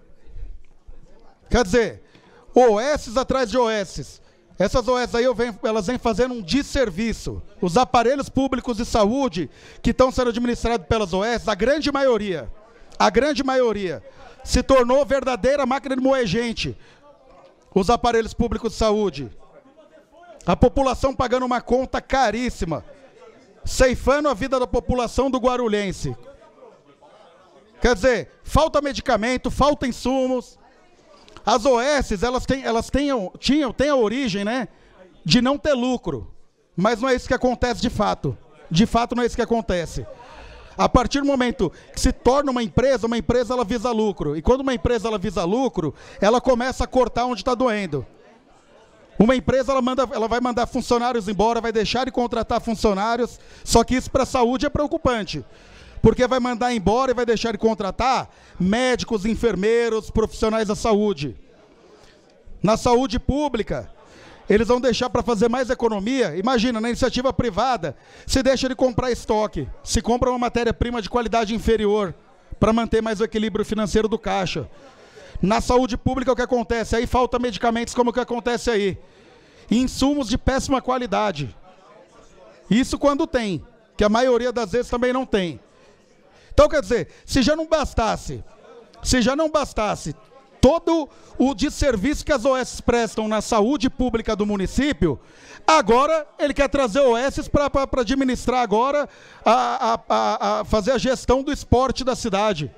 Speaker 11: Quer dizer, O S atrás de O S. Essas O S aí, eu venho, elas vêm fazendo um desserviço. Os aparelhos públicos de saúde que estão sendo administrados pelas O S, a grande maioria, a grande maioria, se tornou verdadeira máquina de moer gente. Os aparelhos públicos de saúde. A população pagando uma conta caríssima, ceifando a vida da população do guarulhense. Quer dizer, falta medicamento, falta insumos. As O S, elas, têm, elas tenham, tinham, têm a origem, né, de não ter lucro. Mas não é isso que acontece de fato. De fato, não é isso que acontece. A partir do momento que se torna uma empresa, uma empresa ela visa lucro. E quando uma empresa ela visa lucro, ela começa a cortar onde está doendo. Uma empresa ela, manda, ela vai mandar funcionários embora, vai deixar de contratar funcionários, só que isso para a saúde é preocupante. Porque vai mandar embora e vai deixar de contratar médicos, enfermeiros, profissionais da saúde. Na saúde pública, eles vão deixar para fazer mais economia. Imagina, na iniciativa privada, se deixa de comprar estoque, se compra uma matéria-prima de qualidade inferior, para manter mais o equilíbrio financeiro do caixa. Na saúde pública, o que acontece? Aí falta medicamentos como o que acontece aí. Insumos de péssima qualidade. Isso quando tem, que a maioria das vezes também não tem. Então, quer dizer, se já não bastasse, se já não bastasse todo o desserviço que as O S prestam na saúde pública do município, agora ele quer trazer O S para administrar agora, a, a, a, a fazer a gestão do esporte da cidade.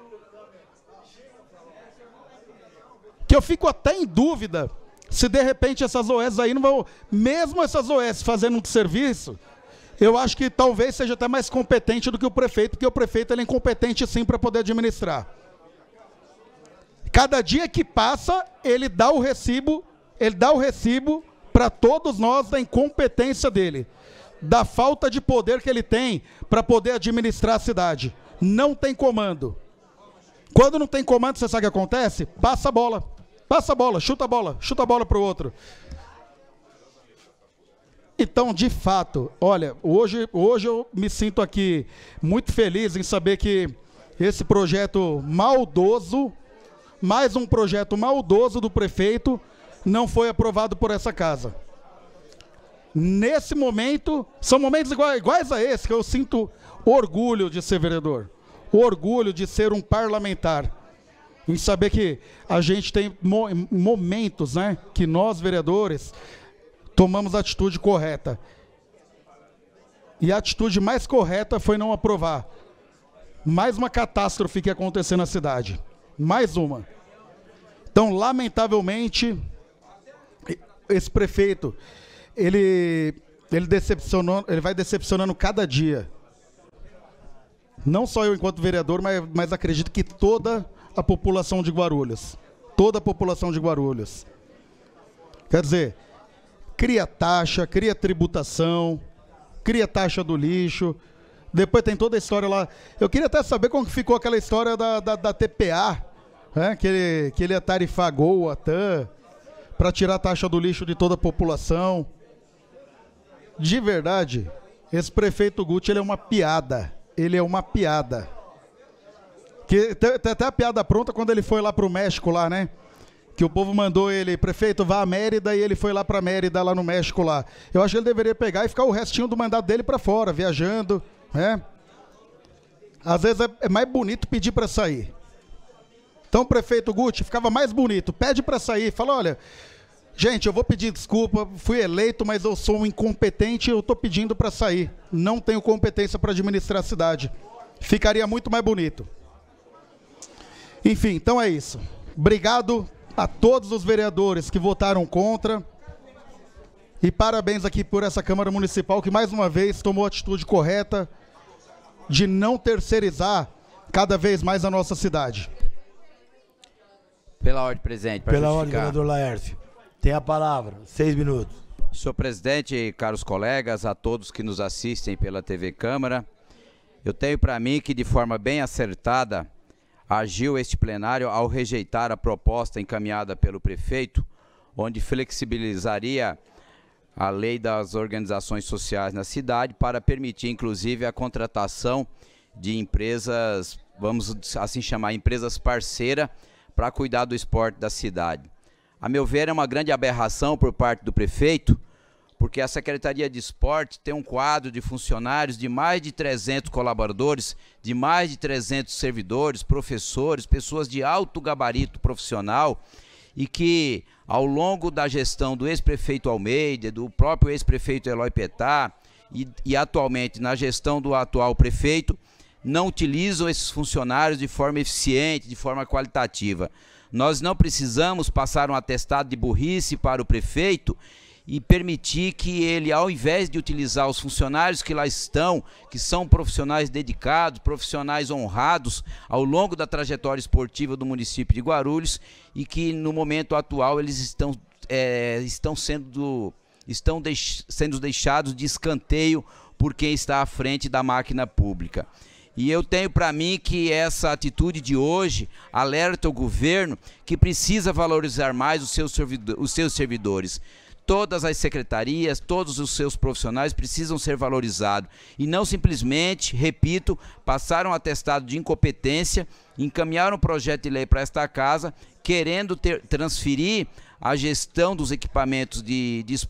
Speaker 11: Que eu fico até em dúvida se de repente essas O S aí não vão, mesmo essas O S fazendo um serviço, eu acho que talvez seja até mais competente do que o prefeito, porque o prefeito ele é incompetente sim para poder administrar. Cada dia que passa, ele dá o recibo, ele dá o recibo para todos nós da incompetência dele, da falta de poder que ele tem para poder administrar a cidade. Não tem comando. Quando não tem comando, você sabe o que acontece? Passa a bola. Passa a bola, chuta a bola, chuta a bola para o outro. Então, de fato, olha, hoje, hoje eu me sinto aqui muito feliz em saber que esse projeto maldoso, mais um projeto maldoso do prefeito, não foi aprovado por essa casa. Nesse momento, são momentos iguais, iguais a esse que eu sinto orgulho de ser vereador, orgulho de ser um parlamentar, em saber que a gente tem mo momentos, né, que nós, vereadores, tomamos a atitude correta. E a atitude mais correta foi não aprovar. Mais uma catástrofe que aconteceu na cidade. Mais uma. Então, lamentavelmente, esse prefeito, ele, ele, decepcionou, ele vai decepcionando cada dia. Não só eu enquanto vereador, mas, mas acredito que toda a população de Guarulhos. Toda a população de Guarulhos. Quer dizer, cria taxa, cria tributação, cria taxa do lixo, depois tem toda a história lá. Eu queria até saber como ficou aquela história da, da, da T P A, né? que, ele, que ele ia tarifar a Gol, a TAM, para tirar a taxa do lixo de toda a população. De verdade, esse prefeito Guti, ele é uma piada. Ele é uma piada. Que, tem, tem até a piada pronta quando ele foi lá para o México, lá, né? Que o povo mandou ele, prefeito, vá a Mérida, e ele foi lá para Mérida, lá no México, lá. Eu acho que ele deveria pegar e ficar o restinho do mandato dele para fora, viajando, né? Às vezes é, é mais bonito pedir para sair. Então, prefeito Guti, ficava mais bonito, pede para sair, fala, olha, gente, eu vou pedir desculpa, fui eleito, mas eu sou um incompetente e eu estou pedindo para sair. Não tenho competência para administrar a cidade. Ficaria muito mais bonito. Enfim, então é isso. Obrigado a todos os vereadores que votaram contra. E parabéns aqui por essa Câmara Municipal que mais uma vez tomou a atitude correta de não terceirizar cada vez mais a nossa cidade.
Speaker 12: Pela ordem, presidente.
Speaker 2: Pela ordem, vereador Laércio. Tem a palavra, seis minutos.
Speaker 12: Senhor presidente, caros colegas, a todos que nos assistem pela T V Câmara, eu tenho para mim que de forma bem acertada agiu este plenário ao rejeitar a proposta encaminhada pelo prefeito, onde flexibilizaria a lei das organizações sociais na cidade para permitir, inclusive, a contratação de empresas, vamos assim chamar, empresas parceiras, para cuidar do esporte da cidade. A meu ver, é uma grande aberração por parte do prefeito, porque a Secretaria de Esporte tem um quadro de funcionários de mais de trezentos colaboradores, de mais de trezentos servidores, professores, pessoas de alto gabarito profissional, e que, ao longo da gestão do ex-prefeito Almeida, do próprio ex-prefeito Eloy Petá, e, e atualmente na gestão do atual prefeito, não utilizam esses funcionários de forma eficiente, de forma qualitativa. Nós não precisamos passar um atestado de burrice para o prefeito e permitir que ele, ao invés de utilizar os funcionários que lá estão, que são profissionais dedicados, profissionais honrados ao longo da trajetória esportiva do município de Guarulhos, e que no momento atual eles estão, é, estão, sendo, estão deix, sendo deixados de escanteio por quem está à frente da máquina pública. E eu tenho para mim que essa atitude de hoje alerta o governo que precisa valorizar mais os seus, os seus servidores. Todas as secretarias, todos os seus profissionais precisam ser valorizados. E não simplesmente, repito, passaram um atestado de incompetência, encaminharam um projeto de lei para esta casa, querendo ter, transferir a gestão dos equipamentos de, de,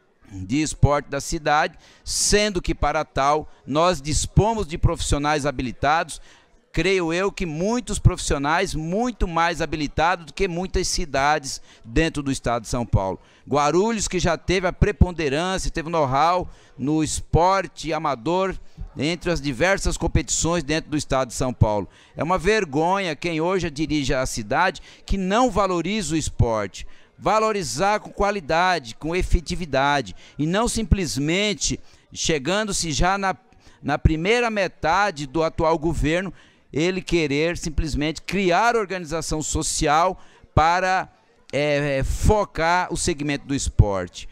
Speaker 12: de esporte da cidade, sendo que para tal nós dispomos de profissionais habilitados. Creio eu que muitos profissionais muito mais habilitados do que muitas cidades dentro do estado de São Paulo. Guarulhos, que já teve a preponderância, teve know-how no esporte amador entre as diversas competições dentro do estado de São Paulo. É uma vergonha quem hoje dirige a cidade que não valoriza o esporte. Valorizar com qualidade, com efetividade, e não simplesmente chegando-se já na, na primeira metade do atual governo, ele querer simplesmente criar organização social para é, focar o segmento do esporte.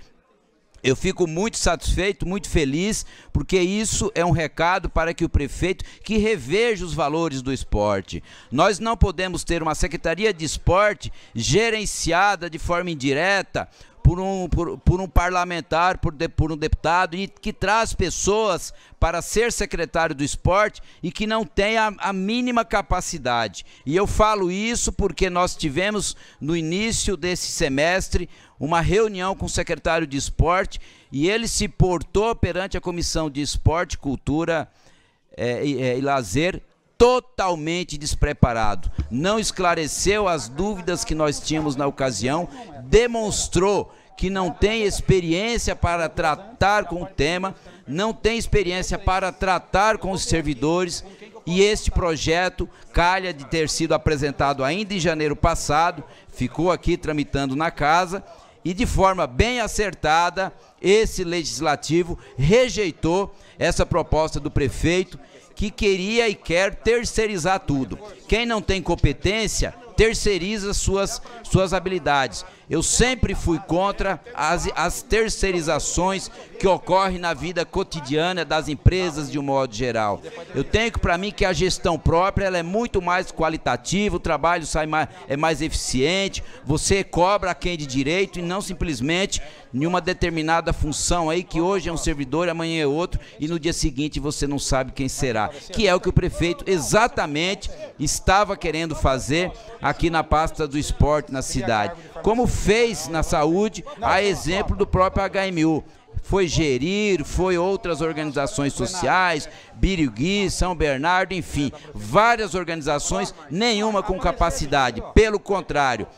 Speaker 12: Eu fico muito satisfeito, muito feliz, porque isso é um recado para que o prefeito que reveja os valores do esporte. Nós não podemos ter uma Secretaria de Esporte gerenciada de forma indireta por um, por, por um parlamentar, por, de, por um deputado, e que traz pessoas para ser secretário do esporte e que não tem a, a mínima capacidade. E eu falo isso porque nós tivemos no início desse semestre uma reunião com o secretário de esporte e ele se portou perante a Comissão de Esporte, Cultura é, e, é, e Lazer totalmente despreparado. Não esclareceu as dúvidas que nós tínhamos na ocasião, demonstrou que não tem experiência para tratar com o tema, não tem experiência para tratar com os servidores, e este projeto calha de ter sido apresentado ainda em janeiro passado, ficou aqui tramitando na casa, e de forma bem acertada, esse legislativo rejeitou essa proposta do prefeito, que queria e quer terceirizar tudo. Quem não tem competência, terceiriza suas, suas habilidades. Eu sempre fui contra as, as terceirizações que ocorrem na vida cotidiana das empresas de um modo geral. Eu tenho para mim que a gestão própria ela é muito mais qualitativa, o trabalho sai mais, é mais eficiente, você cobra a quem de direito e não simplesmente em uma determinada função aí que hoje é um servidor, amanhã é outro e no dia seguinte você não sabe quem será. Que é o que o prefeito exatamente estava querendo fazer aqui na pasta do esporte na cidade. Como fez na saúde, a exemplo do próprio H M U. Foi gerir, foi outras organizações sociais, Birigui, São Bernardo, enfim, várias organizações, nenhuma com capacidade. Pelo contrário,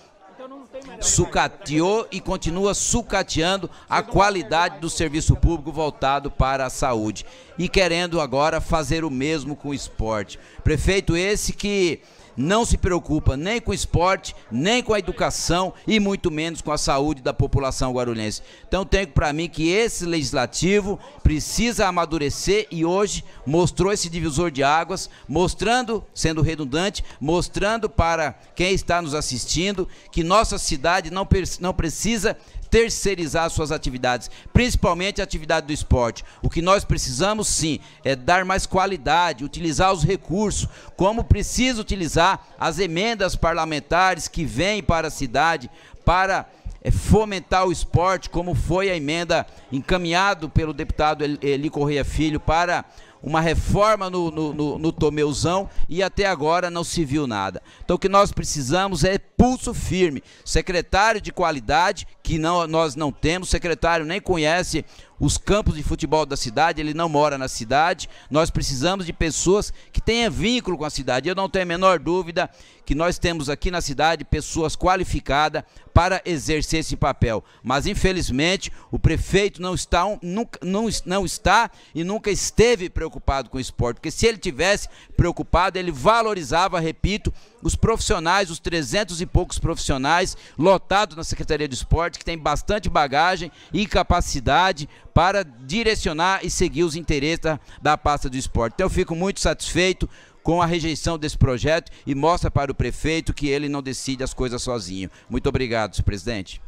Speaker 12: sucateou e continua sucateando a qualidade do serviço público voltado para a saúde. E querendo agora fazer o mesmo com o esporte. Prefeito esse que não se preocupa nem com o esporte, nem com a educação e muito menos com a saúde da população guarulhense. Então tenho para mim que esse legislativo precisa amadurecer e hoje mostrou esse divisor de águas, mostrando, sendo redundante, mostrando para quem está nos assistindo que nossa cidade não, não precisa terceirizar suas atividades, principalmente a atividade do esporte. O que nós precisamos sim é dar mais qualidade, utilizar os recursos, como precisa utilizar as emendas parlamentares que vêm para a cidade para é, fomentar o esporte, como foi a emenda encaminhada pelo deputado Eli Correia Filho para uma reforma no, no, no, no Tomeuzão e até agora não se viu nada. Então o que nós precisamos é pulso firme, secretário de qualidade, que não, nós não temos, o secretário nem conhece os campos de futebol da cidade, ele não mora na cidade, nós precisamos de pessoas que tenham vínculo com a cidade. Eu não tenho a menor dúvida que nós temos aqui na cidade pessoas qualificadas para exercer esse papel, mas infelizmente o prefeito não está, nunca, não, não está e nunca esteve preocupado preocupado com o esporte, porque se ele tivesse preocupado, ele valorizava, repito, os profissionais, os trezentos e poucos profissionais lotados na Secretaria do Esporte, que tem bastante bagagem e capacidade para direcionar e seguir os interesses da, da pasta do esporte. Então eu fico muito satisfeito com a rejeição desse projeto e mostra para o prefeito que ele não decide as coisas sozinho. Muito obrigado, senhor presidente.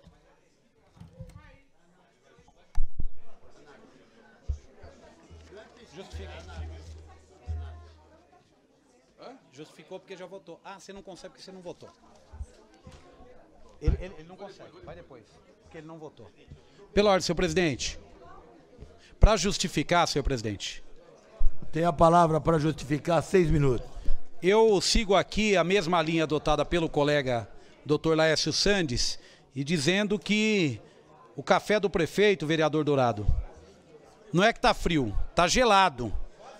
Speaker 9: Justificou porque já votou. Ah, você não consegue porque você não votou. Ele, ele, ele não consegue, vai depois, porque ele não votou. Pela ordem, senhor presidente. Para justificar, senhor presidente.
Speaker 2: Tem a palavra para justificar, seis minutos.
Speaker 9: Eu sigo aqui a mesma linha adotada pelo colega doutor Laércio Sandes, e dizendo que o café do prefeito, vereador Dourado, não é que está frio, está gelado,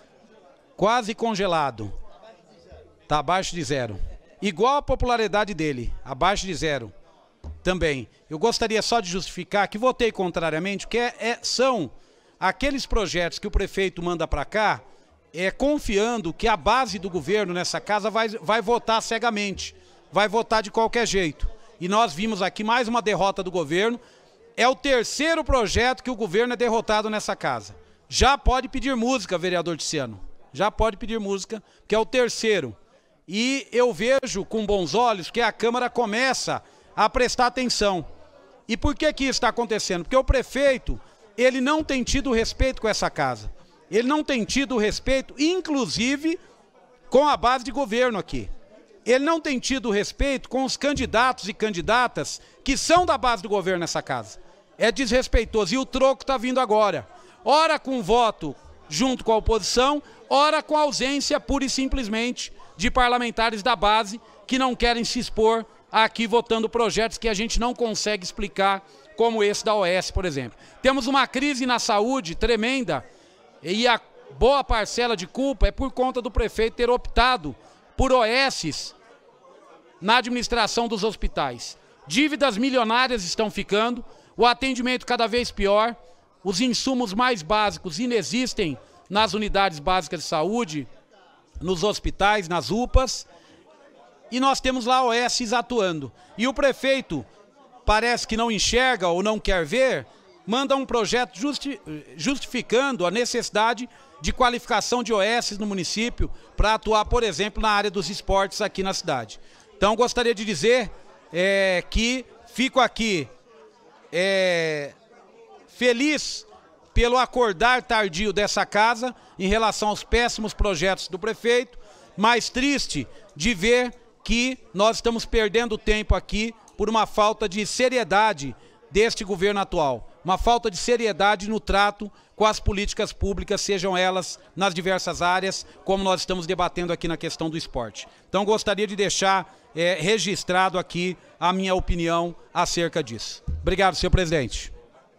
Speaker 9: quase congelado. Está abaixo de zero. Igual a popularidade dele, abaixo de zero também. Eu gostaria só de justificar que votei contrariamente, porque é, é, são aqueles projetos que o prefeito manda para cá, é, confiando que a base do governo nessa casa vai, vai votar cegamente, vai votar de qualquer jeito. E nós vimos aqui mais uma derrota do governo. É o terceiro projeto que o governo é derrotado nessa casa. Já pode pedir música, vereador Ticiano. Já pode pedir música, que é o terceiro. E eu vejo com bons olhos que a Câmara começa a prestar atenção. E por que que isso está acontecendo? Porque o prefeito, ele não tem tido respeito com essa casa. Ele não tem tido respeito, inclusive, com a base de governo aqui. Ele não tem tido respeito com os candidatos e candidatas que são da base do governo nessa casa. É desrespeitoso. E o troco está vindo agora. Ora com voto junto com a oposição, ora com a ausência, pura e simplesmente, de parlamentares da base que não querem se expor aqui votando projetos que a gente não consegue explicar, como esse da O S, por exemplo. Temos uma crise na saúde tremenda e a boa parcela de culpa é por conta do prefeito ter optado por O Ss na administração dos hospitais. Dívidas milionárias estão ficando, o atendimento cada vez pior, os insumos mais básicos inexistem nas unidades básicas de saúde, nos hospitais, nas U P As, e nós temos lá O Ss atuando. E o prefeito parece que não enxerga ou não quer ver, manda um projeto justi justificando a necessidade de qualificação de O Ss no município para atuar, por exemplo, na área dos esportes aqui na cidade. Então, gostaria de dizer é, que fico aqui é, feliz pelo acordar tardio dessa casa em relação aos péssimos projetos do prefeito, mas triste de ver que nós estamos perdendo tempo aqui por uma falta de seriedade deste governo atual, uma falta de seriedade no trato com as políticas públicas, sejam elas nas diversas áreas, como nós estamos debatendo aqui na questão do esporte. Então, gostaria de deixar é, registrado aqui a minha opinião acerca disso. Obrigado, senhor presidente.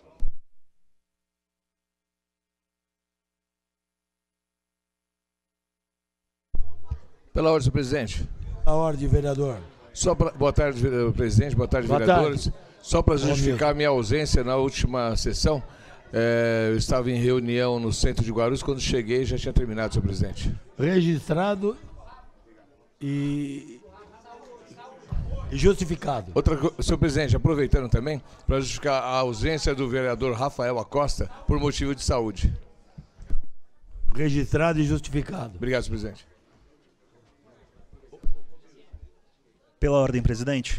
Speaker 13: Pela ordem, senhor presidente.
Speaker 2: A ordem, vereador.
Speaker 13: Só pra, boa tarde, presidente. Boa tarde, boa vereadores. Tarde. Só para justificar a minha ausência na última sessão, é, eu estava em reunião no centro de Guarulhos, quando cheguei já tinha terminado, senhor presidente.
Speaker 2: Registrado e justificado.
Speaker 13: Outra coisa, senhor presidente, aproveitando também, para justificar a ausência do vereador Rafael Acosta por motivo de saúde.
Speaker 2: Registrado e justificado.
Speaker 13: Obrigado, senhor presidente.
Speaker 14: Pela ordem, presidente.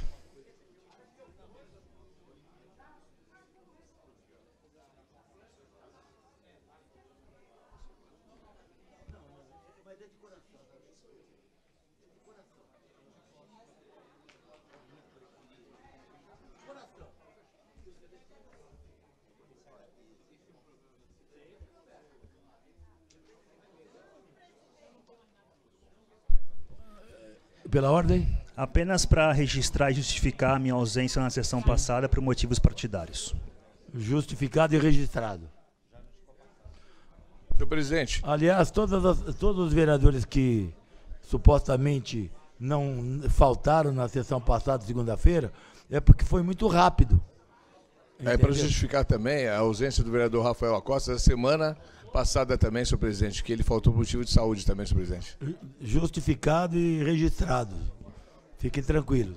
Speaker 2: Pela ordem?
Speaker 14: Apenas para registrar e justificar a minha ausência na sessão passada por motivos partidários.
Speaker 2: Justificado e registrado.
Speaker 13: Senhor presidente.
Speaker 2: Aliás, todas as, todos os vereadores que supostamente não faltaram na sessão passada, segunda-feira, é porque foi muito rápido.
Speaker 13: É, para justificar também a ausência do vereador Rafael Acosta, essa semana passada também, senhor presidente, que ele faltou por motivo de saúde também, senhor presidente.
Speaker 2: Justificado e registrado. Fiquem tranquilos.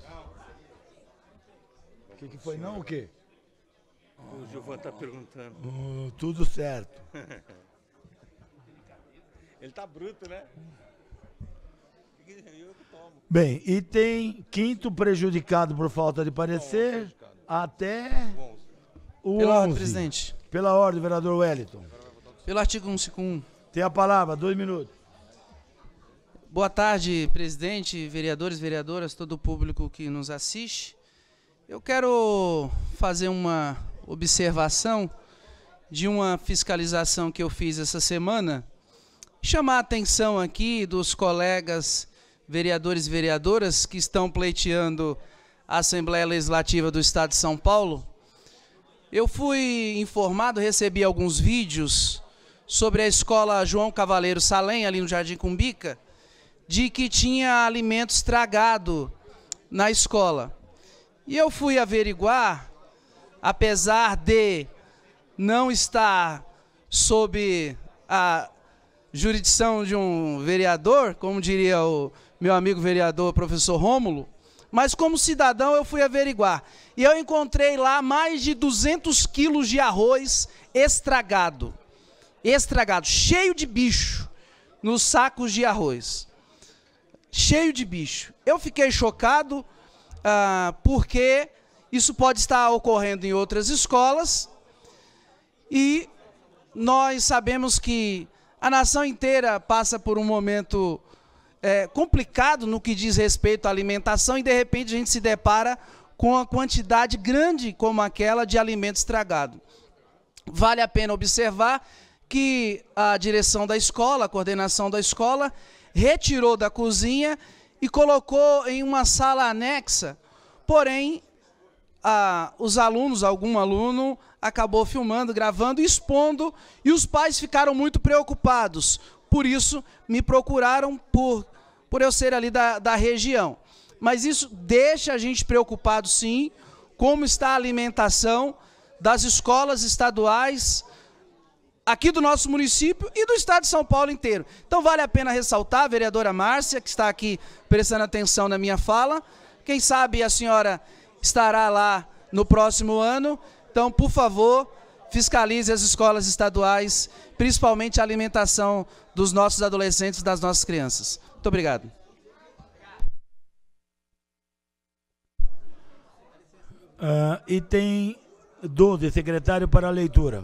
Speaker 2: O que, que foi não, o quê?
Speaker 3: O Gilvan está perguntando.
Speaker 2: Uh, tudo certo.
Speaker 3: Ele tá bruto, né?
Speaker 2: Bem, e tem quinto prejudicado por falta de parecer até o
Speaker 15: Pela ordem,
Speaker 2: onze.
Speaker 15: presidente.
Speaker 2: Pela ordem, vereador Wellington.
Speaker 15: Pelo artigo cento e cinquenta e um.
Speaker 2: Tem a palavra, dois minutos.
Speaker 15: Boa tarde, presidente, vereadores, vereadoras, todo o público que nos assiste. Eu quero fazer uma observação de uma fiscalização que eu fiz essa semana, chamar a atenção aqui dos colegas vereadores e vereadoras que estão pleiteando a Assembleia Legislativa do Estado de São Paulo. Eu fui informado, recebi alguns vídeos sobre a escola João Cavaleiro Salem, ali no Jardim Cumbica, de que tinha alimento estragado na escola. E eu fui averiguar, apesar de não estar sob a jurisdição de um vereador, como diria o meu amigo vereador professor Rômulo, mas como cidadão eu fui averiguar. E eu encontrei lá mais de duzentos quilos de arroz estragado. Estragado, cheio de bicho, nos sacos de arroz. Cheio de bicho. Eu fiquei chocado, ah, porque isso pode estar ocorrendo em outras escolas, e nós sabemos que a nação inteira passa por um momento é, complicado no que diz respeito à alimentação, e de repente a gente se depara com uma quantidade grande como aquela de alimento estragado. Vale a pena observar que a direção da escola, a coordenação da escola, retirou da cozinha e colocou em uma sala anexa, porém, a, os alunos, algum aluno, acabou filmando, gravando, expondo, e os pais ficaram muito preocupados. Por isso, me procuraram por, por eu ser ali da, da região. Mas isso deixa a gente preocupado, sim, como está a alimentação das escolas estaduais aqui do nosso município e do estado de São Paulo inteiro. Então vale a pena ressaltar, a vereadora Márcia, que está aqui prestando atenção na minha fala. Quem sabe a senhora estará lá no próximo ano. Então, por favor, fiscalize as escolas estaduais, principalmente a alimentação dos nossos adolescentes e das nossas crianças. Muito obrigado.
Speaker 2: Uh, item doze, secretário para a leitura.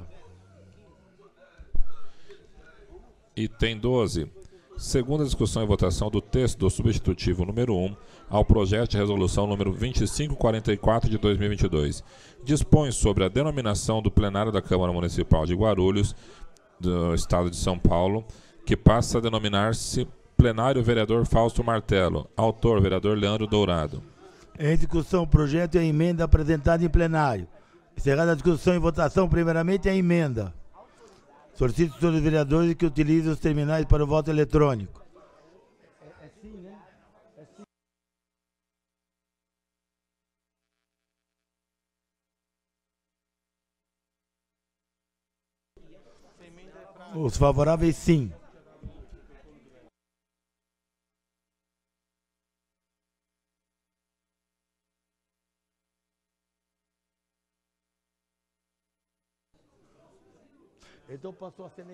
Speaker 7: Item doze. Segunda discussão e votação do texto do substitutivo número um ao projeto de resolução número vinte e cinco quarenta e quatro de dois mil e vinte e dois. Dispõe sobre a denominação do plenário da Câmara Municipal de Guarulhos, do Estado de São Paulo, que passa a denominar-se Plenário Vereador Fausto Martelo. Autor, vereador Leandro Dourado.
Speaker 2: Em discussão, o projeto e a emenda apresentada em plenário. Encerrada a discussão e votação, primeiramente a emenda. Solicito todos os vereadores que utilizem os terminais para o voto eletrônico. É, é sim, né? É sim. Os favoráveis, sim. Então passou a ser...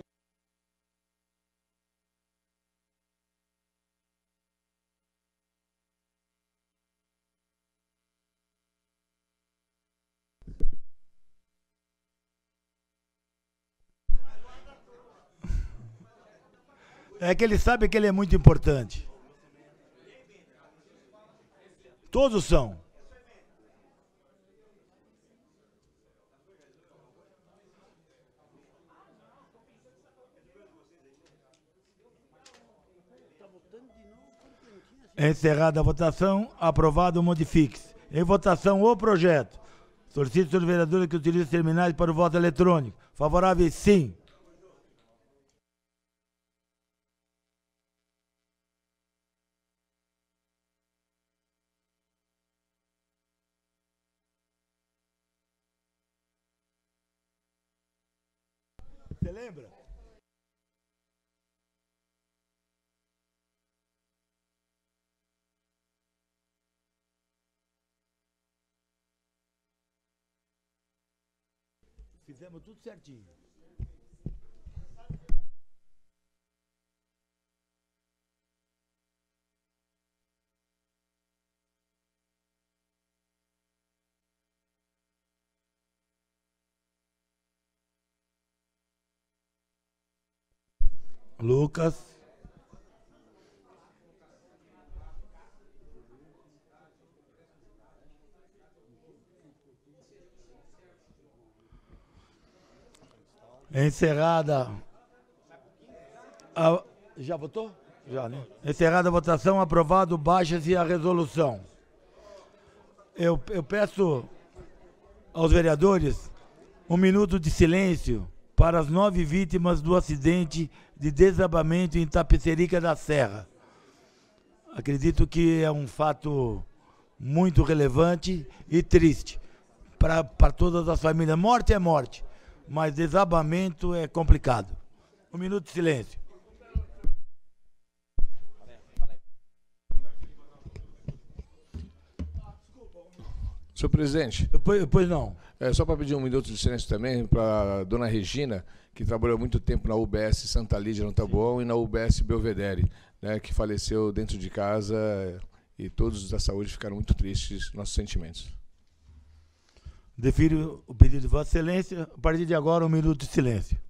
Speaker 2: É que ele sabe que ele é muito importante. Todos são. Encerrada a votação, aprovado o modifique-se. Em votação o projeto. Solicito aos vereadores que utilizem os terminais para o voto eletrônico. Favoráveis, sim. Você lembra? Fizemos tudo certinho. Lucas. Encerrada. A... Já votou? Já, né? Encerrada a votação, aprovado, baixa-se a resolução. Eu, eu peço aos vereadores um minuto de silêncio para as nove vítimas do acidente de desabamento em Tapecerica da Serra. Acredito que é um fato muito relevante e triste para todas as famílias. Morte é morte, mas desabamento é complicado. Um minuto de silêncio.
Speaker 13: Senhor presidente.
Speaker 2: Depois, depois não.
Speaker 13: É, só para pedir um minuto de silêncio também para a dona Regina, que trabalhou muito tempo na U B S Santa Lídia, no Taboão, e na U B S Belvedere, né, que faleceu dentro de casa, e todos da saúde ficaram muito tristes, nossos sentimentos.
Speaker 2: Defiro o pedido de Vossa Excelência. A partir de agora, um minuto de silêncio.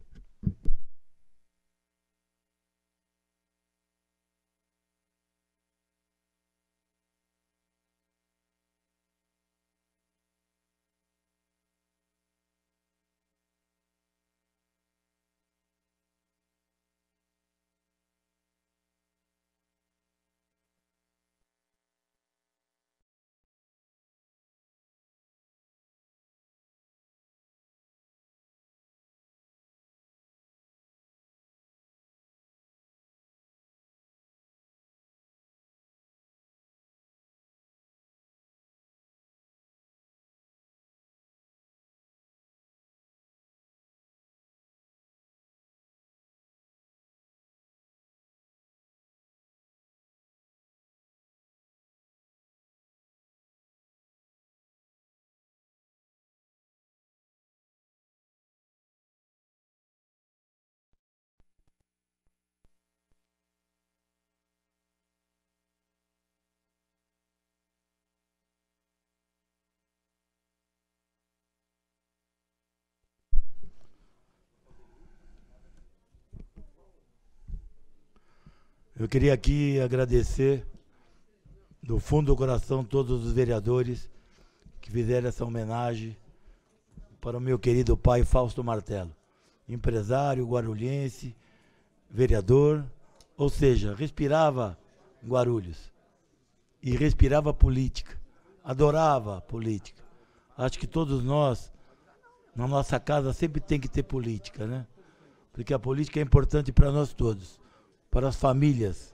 Speaker 2: Eu queria aqui agradecer do fundo do coração todos os vereadores que fizeram essa homenagem para o meu querido pai Fausto Martelo, empresário guarulhense, vereador, ou seja, respirava Guarulhos e respirava política, adorava política. Acho que todos nós, na nossa casa, sempre tem que ter política, né? Porque a política é importante para nós todos. Para as famílias,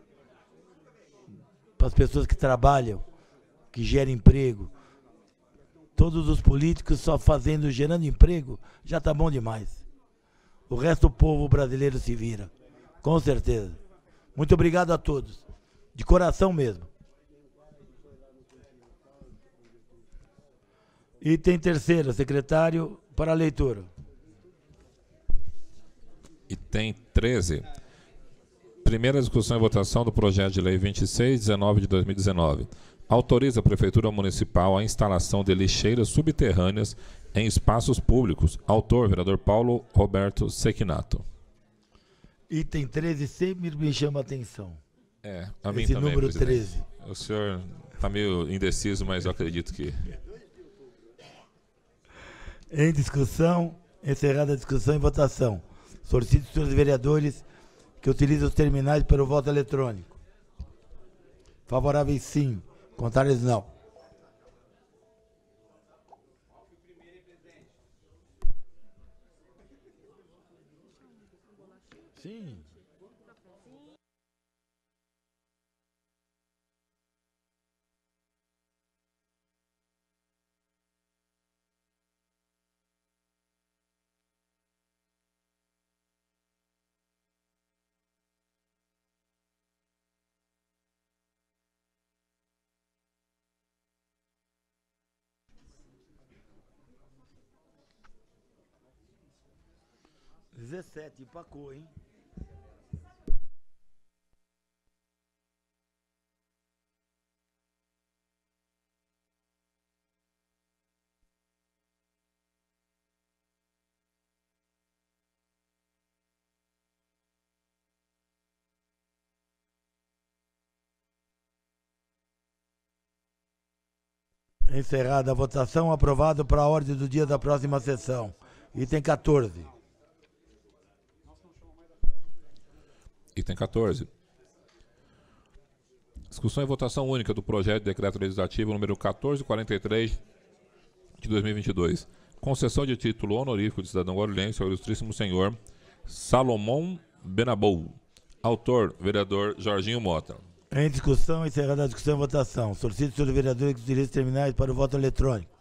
Speaker 2: para as pessoas que trabalham, que geram emprego. Todos os políticos só fazendo, gerando emprego, já está bom demais. O resto do povo brasileiro se vira, com certeza. Muito obrigado a todos, de coração mesmo. Item terceiro, secretário, para a leitura.
Speaker 7: Item treze. Primeira discussão e votação do projeto de lei vinte e seis, dezenove de dois mil e dezenove. Autoriza a Prefeitura Municipal a instalação de lixeiras subterrâneas em espaços públicos. Autor, vereador Paulo Roberto Sequinato.
Speaker 2: Item treze sempre me chama a atenção.
Speaker 7: É, a mim
Speaker 2: Esse
Speaker 7: também,
Speaker 2: número
Speaker 7: presidente.
Speaker 2: treze.
Speaker 7: O senhor está meio indeciso, mas eu acredito que...
Speaker 2: Em discussão, encerrada a discussão e votação. Solicito os senhores vereadores que utilizem os terminais para o voto eletrônico. Favoráveis sim, contrários não. Sim. dezessete, empacou, hein? Encerrada a votação, aprovado para a ordem do dia da próxima sessão. Item quatorze.
Speaker 7: Item quatorze. Discussão e votação única do projeto de decreto legislativo número quatorze quarenta e três de dois mil e vinte e dois. Concessão de título honorífico de cidadão guarulhense ao ilustríssimo senhor Salomão Benabou. Autor, vereador Jorginho Mota.
Speaker 2: Em discussão, encerrada a discussão e votação. Solicito sobre vereadores que utilizem terminais para o voto eletrônico.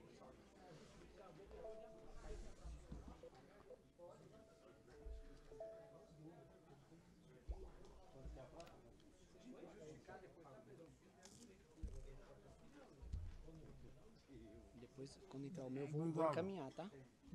Speaker 16: Depois, quando entrar o meu, eu vou, vou encaminhar, tá?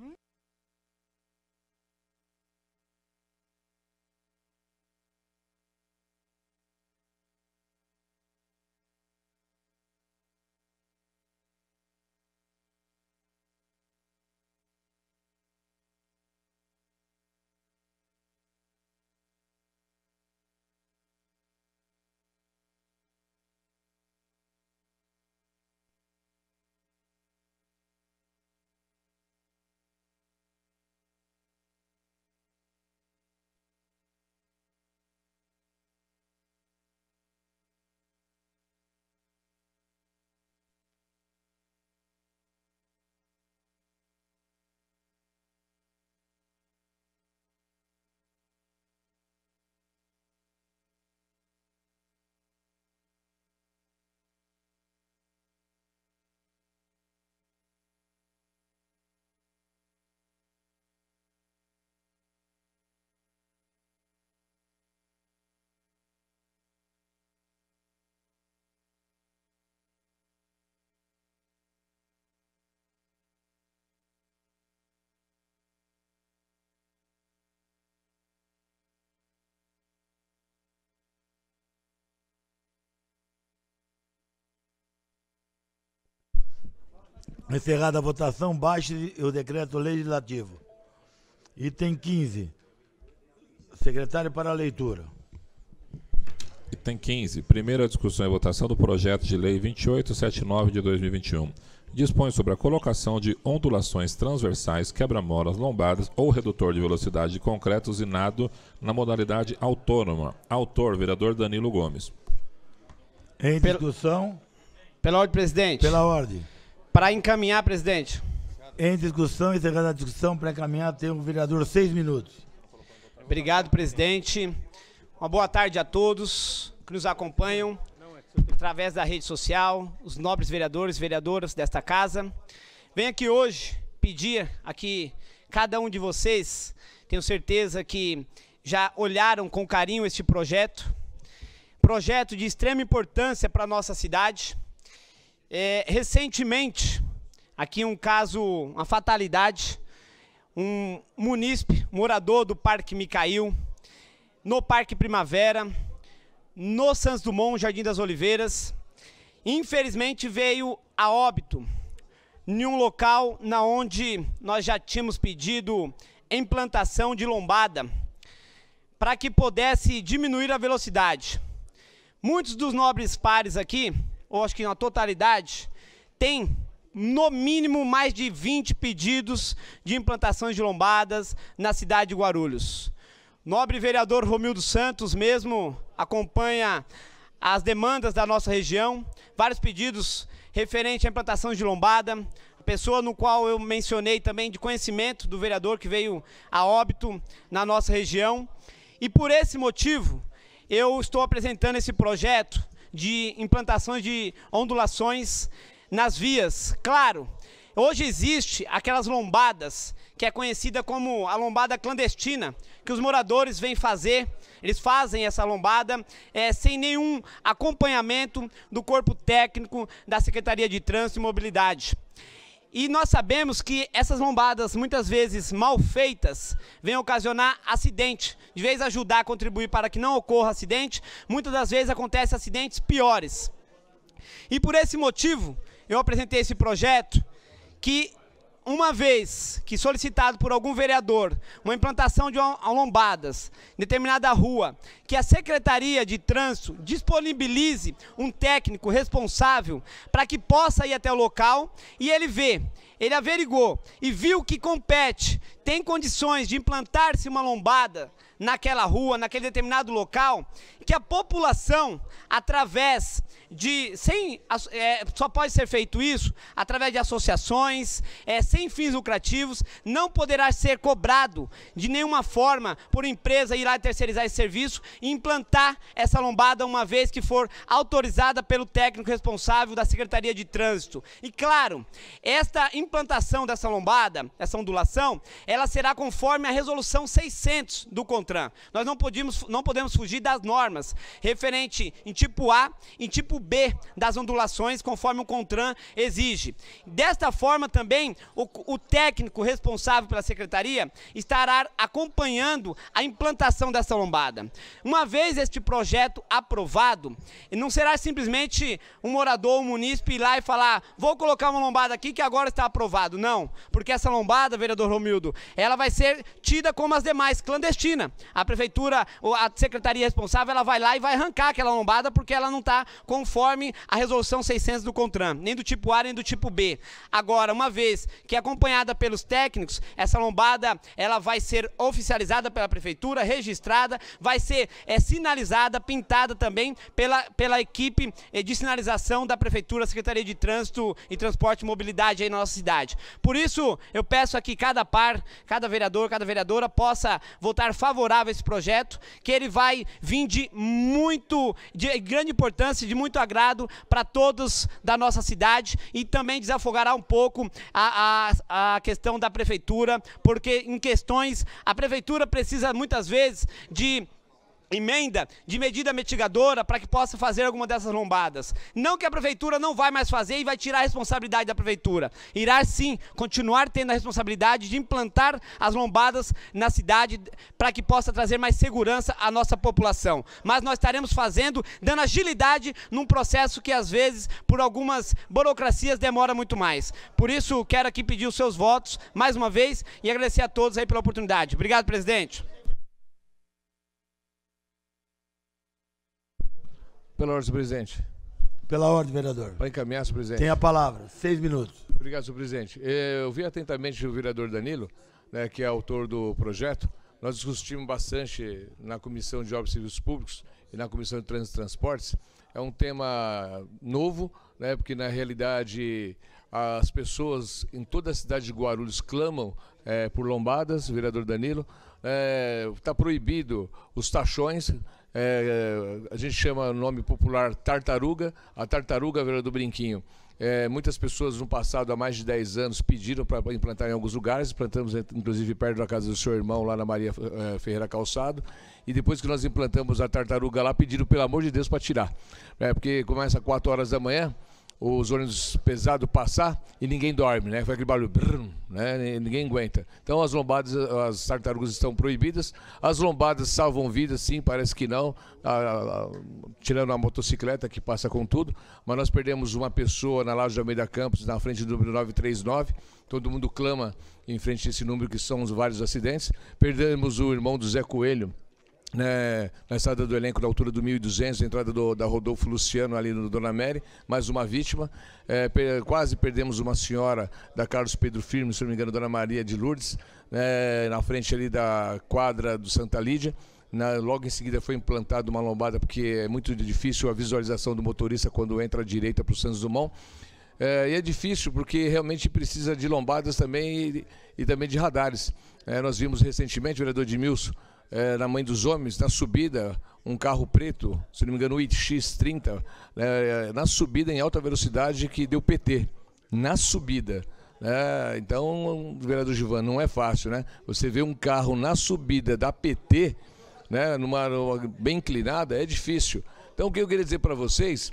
Speaker 2: Encerrada a votação, baixe o decreto legislativo. Item quinze. Secretário para a leitura.
Speaker 7: Item quinze. Primeira discussão e votação do projeto de lei vinte e oito setenta e nove de dois mil e vinte e um. Dispõe sobre a colocação de ondulações transversais, quebra-molas, lombadas ou redutor de velocidade de concreto usinado na modalidade autônoma. Autor, vereador Danilo Gomes.
Speaker 2: Em discussão.
Speaker 16: Pela ordem, presidente.
Speaker 2: Pela ordem.
Speaker 16: Para encaminhar, presidente.
Speaker 2: Em discussão, encerrada a discussão, para encaminhar, tem o vereador seis minutos.
Speaker 16: Obrigado, presidente. Uma boa tarde a todos que nos acompanham através da rede social, os nobres vereadores e vereadoras desta casa. Venho aqui hoje pedir aqui cada um de vocês, tenho certeza que já olharam com carinho este projeto, projeto de extrema importância para a nossa cidade. É, recentemente, aqui um caso, uma fatalidade, um munícipe, morador do Parque Micail, no Parque Primavera, no Santos Dumont, Jardim das Oliveiras, infelizmente veio a óbito em um local na onde nós já tínhamos pedido implantação de lombada para que pudesse diminuir a velocidade. Muitos dos nobres pares aqui, ou acho que na totalidade, tem no mínimo mais de vinte pedidos de implantações de lombadas na cidade de Guarulhos. Nobre vereador Romildo Santos mesmo acompanha as demandas da nossa região, vários pedidos referentes à implantação de lombada, a pessoa no qual eu mencionei também de conhecimento do vereador que veio a óbito na nossa região. E por esse motivo, eu estou apresentando esse projeto de implantações de ondulações nas vias. Claro, hoje existe aquelas lombadas, que é conhecida como a lombada clandestina, que os moradores vêm fazer, eles fazem essa lombada é, sem nenhum acompanhamento do corpo técnico da Secretaria de Trânsito e Mobilidade. E nós sabemos que essas lombadas, muitas vezes mal feitas, vêm ocasionar acidente. De vez ajudar a contribuir para que não ocorra acidente, muitas das vezes acontecem acidentes piores. E por esse motivo, eu apresentei esse projeto que, uma vez que solicitado por algum vereador uma implantação de lombadas em determinada rua, que a Secretaria de Trânsito disponibilize um técnico responsável para que possa ir até o local e ele vê, ele averigou e viu que compete, tem condições de implantar-se uma lombada naquela rua, naquele determinado local, que a população, através de, sem, é, só pode ser feito isso através de associações, é, sem fins lucrativos, não poderá ser cobrado de nenhuma forma por empresa ir lá terceirizar esse serviço e implantar essa lombada uma vez que for autorizada pelo técnico responsável da Secretaria de Trânsito. E claro, esta implantação dessa lombada, essa ondulação, ela será conforme a resolução seiscentos do CONTRAN. Nós não podemos, não podemos fugir das normas referente em tipo A, em tipo B das ondulações, conforme o CONTRAN exige. Desta forma também, o, o técnico responsável pela secretaria estará acompanhando a implantação dessa lombada. Uma vez este projeto aprovado, não será simplesmente um morador, um munícipe ir lá e falar, vou colocar uma lombada aqui que agora está aprovado. Não, porque essa lombada, vereador Romildo, ela vai ser tida como as demais, clandestina. A prefeitura, a secretaria responsável, ela vai lá e vai arrancar aquela lombada porque ela não está conforme a resolução seiscentos do CONTRAN, nem do tipo A, nem do tipo B. Agora, uma vez que é acompanhada pelos técnicos, essa lombada, ela vai ser oficializada pela prefeitura, registrada, vai ser é, sinalizada, pintada também pela, pela equipe é, de sinalização da prefeitura, Secretaria de Trânsito e Transporte e Mobilidade aí na nossa cidade. Por isso, eu peço aqui cada par, cada vereador, cada vereadora possa votar favorável a esse projeto, que ele vai vir de muito, de grande importância, de muito agrado para todos da nossa cidade e também desafogará um pouco a, a, a questão da prefeitura, porque em questões, a prefeitura precisa muitas vezes de emenda de medida mitigadora para que possa fazer alguma dessas lombadas. Não que a prefeitura não vai mais fazer e vai tirar a responsabilidade da prefeitura. Irá sim continuar tendo a responsabilidade de implantar as lombadas na cidade para que possa trazer mais segurança à nossa população. Mas nós estaremos fazendo, dando agilidade num processo que às vezes, por algumas burocracias, demora muito mais. Por isso, quero aqui pedir os seus votos mais uma vez e agradecer a todos aí pela oportunidade. Obrigado, presidente.
Speaker 13: Pela ordem, senhor presidente.
Speaker 2: Pela ordem, vereador.
Speaker 13: Para encaminhar, senhor presidente.
Speaker 2: Tem a palavra. Seis minutos.
Speaker 13: Obrigado, senhor presidente. Eu vi atentamente o vereador Danilo, né, que é autor do projeto. Nós discutimos bastante na Comissão de Obras e Serviços Públicos e na Comissão de Trânsito e Transportes. É um tema novo, né, porque na realidade as pessoas em toda a cidade de Guarulhos clamam é, por lombadas, vereador Danilo. Está é, proibido os tachões. É, a gente chama o nome popular tartaruga, a tartaruga vereador Brinquinho. É, muitas pessoas no passado, há mais de dez anos, pediram para implantar em alguns lugares, plantamos inclusive perto da casa do seu irmão, lá na Maria é, Ferreira Calçado, e depois que nós implantamos a tartaruga lá, pediram pelo amor de Deus para tirar, é, porque começa às quatro horas da manhã, os ônibus pesados passar e ninguém dorme, né? Foi aquele barulho, brum, né? Ninguém aguenta. Então as lombadas, as tartarugas estão proibidas. As lombadas salvam vidas, sim, parece que não, a, a, a, tirando a motocicleta que passa com tudo. Mas nós perdemos uma pessoa na Laje de Almeida Campos, na frente do número nove três nove. Todo mundo clama em frente a esse número, que são os vários acidentes. Perdemos o irmão do Zé Coelho, né, na estrada do elenco da altura do mil e duzentos, entrada do, da Rodolfo Luciano ali no Dona Mary, mais uma vítima. É, per, quase perdemos uma senhora da Carlos Pedro Firme, se não me engano, Dona Maria de Lourdes, né, na frente ali da quadra do Santa Lídia. Na, logo em seguida foi implantada uma lombada, porque é muito difícil a visualização do motorista quando entra à direita para o Santos Dumont. É, e é difícil porque realmente precisa de lombadas também e, e também de radares. É, nós vimos recentemente, o vereador Edmilson, É, na Mãe dos Homens, na subida, um carro preto, se não me engano, o I X trinta, é, na subida em alta velocidade que deu P T, na subida. É, então, vereador Gilvan, não é fácil, né? Você vê um carro na subida da P T, né, numa, numa bem inclinada, é difícil. Então, o que eu queria dizer para vocês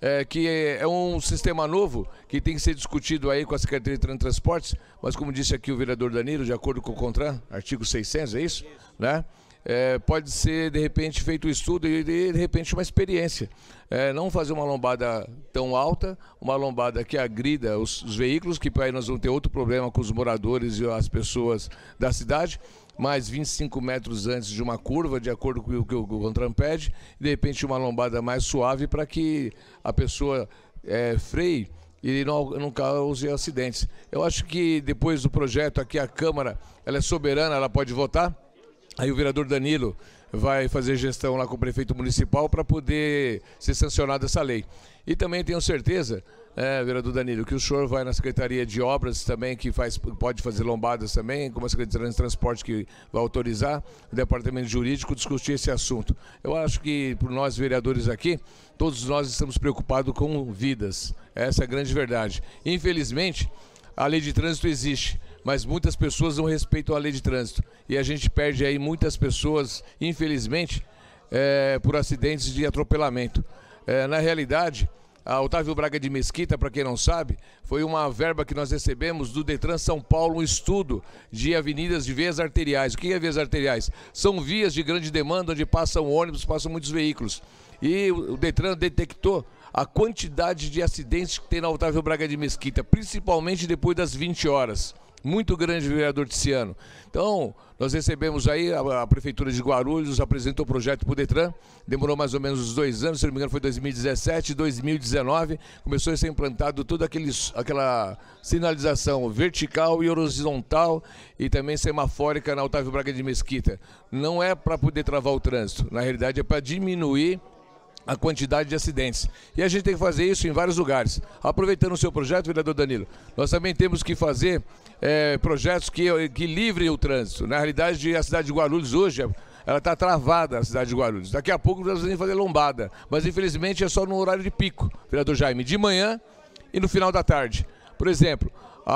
Speaker 13: é, que é, é um sistema novo que tem que ser discutido aí com a Secretaria de Transportes, mas como disse aqui o vereador Danilo, de acordo com o CONTRAN, artigo seiscentos, é isso? Né? É, pode ser, de repente, feito um estudo e, de repente, uma experiência. É, não fazer uma lombada tão alta, uma lombada que agrida os, os veículos, que aí nós vamos ter outro problema com os moradores e as pessoas da cidade, mais vinte e cinco metros antes de uma curva, de acordo com o que o CONTRAN pede, e de repente uma lombada mais suave para que a pessoa é, freie e não, não cause acidentes. Eu acho que depois do projeto aqui a Câmara, ela é soberana, ela pode votar, aí o vereador Danilo vai fazer gestão lá com o prefeito municipal para poder ser sancionada essa lei. E também tenho certeza, é, vereador Danilo, que o senhor vai na Secretaria de Obras também, que faz, pode fazer lombadas também, como a Secretaria de Transporte que vai autorizar, o Departamento Jurídico discutir esse assunto. Eu acho que, por nós vereadores aqui, todos nós estamos preocupados com vidas. Essa é a grande verdade. Infelizmente, a lei de trânsito existe, mas muitas pessoas não respeitam a lei de trânsito. E a gente perde aí muitas pessoas, infelizmente, é, por acidentes de atropelamento. É, na realidade, a Otávio Braga de Mesquita, para quem não sabe, foi uma verba que nós recebemos do Detran São Paulo, um estudo de avenidas de vias arteriais. O que é vias arteriais? São vias de grande demanda onde passam ônibus, passam muitos veículos. E o Detran detectou a quantidade de acidentes que tem na Otávio Braga de Mesquita, principalmente depois das vinte horas. Muito grande, vereador Tiziano. Então, nós recebemos aí, a, a Prefeitura de Guarulhos apresentou o projeto para o Detran, demorou mais ou menos uns dois anos, se não me engano foi dois mil e dezessete, dois mil e dezenove, começou a ser implantado toda aqueles, aquela sinalização vertical e horizontal e também semafórica na Otávio Braga de Mesquita. Não é para poder travar o trânsito, na realidade é para diminuir a quantidade de acidentes. E a gente tem que fazer isso em vários lugares. Aproveitando o seu projeto, vereador Danilo, nós também temos que fazer é, projetos que, que livrem o trânsito. Na realidade, a cidade de Guarulhos hoje, ela está travada, a cidade de Guarulhos. Daqui a pouco nós vamos fazer lombada, mas infelizmente é só no horário de pico, vereador Jaime, de manhã e no final da tarde. Por exemplo,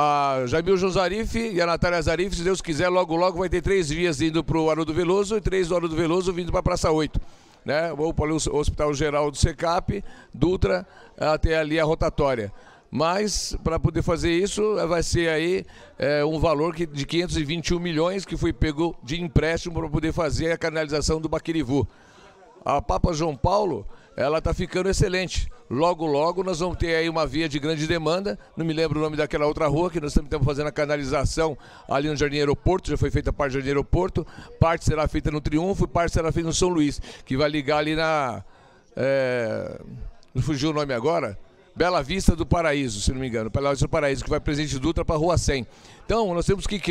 Speaker 13: a Jamil Josarif e a Natália Zarif, se Deus quiser, logo logo vai ter três vias indo para o Haroldo Veloso e três do Haroldo Veloso vindo para a Praça oito. Né, ou para o Hospital Geral do SECAP, Dutra, até ali a rotatória. Mas, para poder fazer isso, vai ser aí é, um valor que, de quinhentos e vinte e um milhões que foi pego de empréstimo para poder fazer a canalização do Baquirivu. A Papa João Paulo, ela está ficando excelente. Logo, logo, nós vamos ter aí uma via de grande demanda. Não me lembro o nome daquela outra rua, que nós também estamos fazendo a canalização ali no Jardim Aeroporto. Já foi feita a parte do Jardim Aeroporto. Parte será feita no Triunfo e parte será feita no São Luís, que vai ligar ali na... É, não fugiu o nome agora? Bela Vista do Paraíso, se não me engano. Bela Vista do Paraíso, que vai Presidente Dutra para a Rua cem. Então, nós temos que...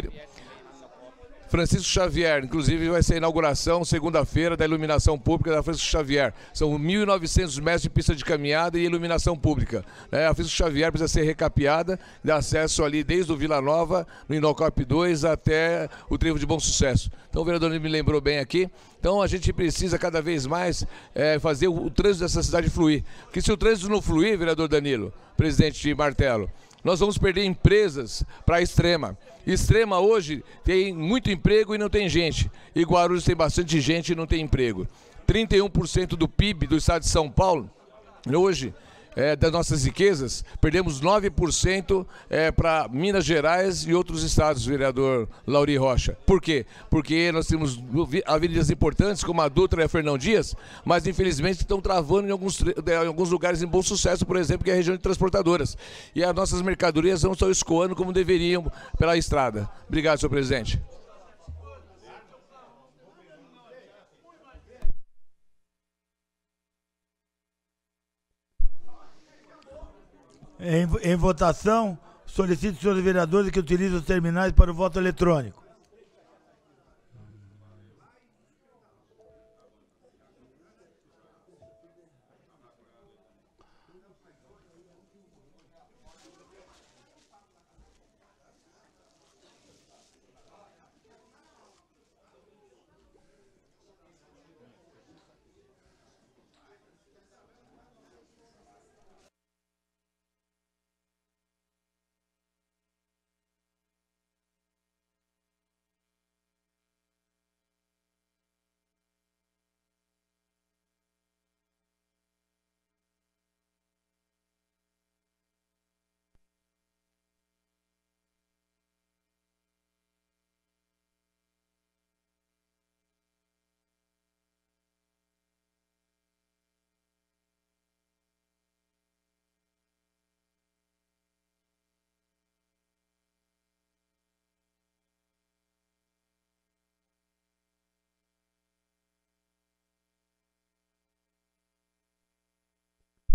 Speaker 13: Francisco Xavier, inclusive vai ser a inauguração segunda-feira da iluminação pública da Francisco Xavier. São mil e novecentos metros de pista de caminhada e iluminação pública. É, a Francisco Xavier precisa ser recapeada, dá acesso ali desde o Vila Nova, no Inocop dois, até o Trevo de Bom Sucesso. Então o vereador me lembrou bem aqui. Então a gente precisa cada vez mais é, fazer o, o trânsito dessa cidade fluir. Porque se o trânsito não fluir, vereador Danilo, presidente Martelo, nós vamos perder empresas para a Extrema. Extrema hoje tem muito emprego e não tem gente. E Guarulhos tem bastante gente e não tem emprego. trinta e um por cento do P I B do estado de São Paulo, hoje, é, das nossas riquezas, perdemos nove por cento é, para Minas Gerais e outros estados, vereador Lauri Rocha. Por quê? Porque nós temos avenidas importantes, como a Dutra e a Fernão Dias, mas infelizmente estão travando em alguns, em alguns lugares em Bom Sucesso, por exemplo, que é a região de transportadoras. E as nossas mercadorias não estão escoando como deveriam pela estrada. Obrigado, senhor presidente.
Speaker 2: Em, em votação, solicito, senhores vereadores, que utilizem os terminais para o voto eletrônico.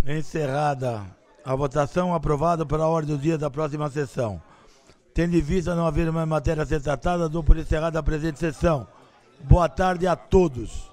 Speaker 2: Encerrada a votação, aprovada para a ordem do dia da próxima sessão. Tendo em vista não haver mais matéria a ser tratada, dou por encerrada a presente sessão. Boa tarde a todos.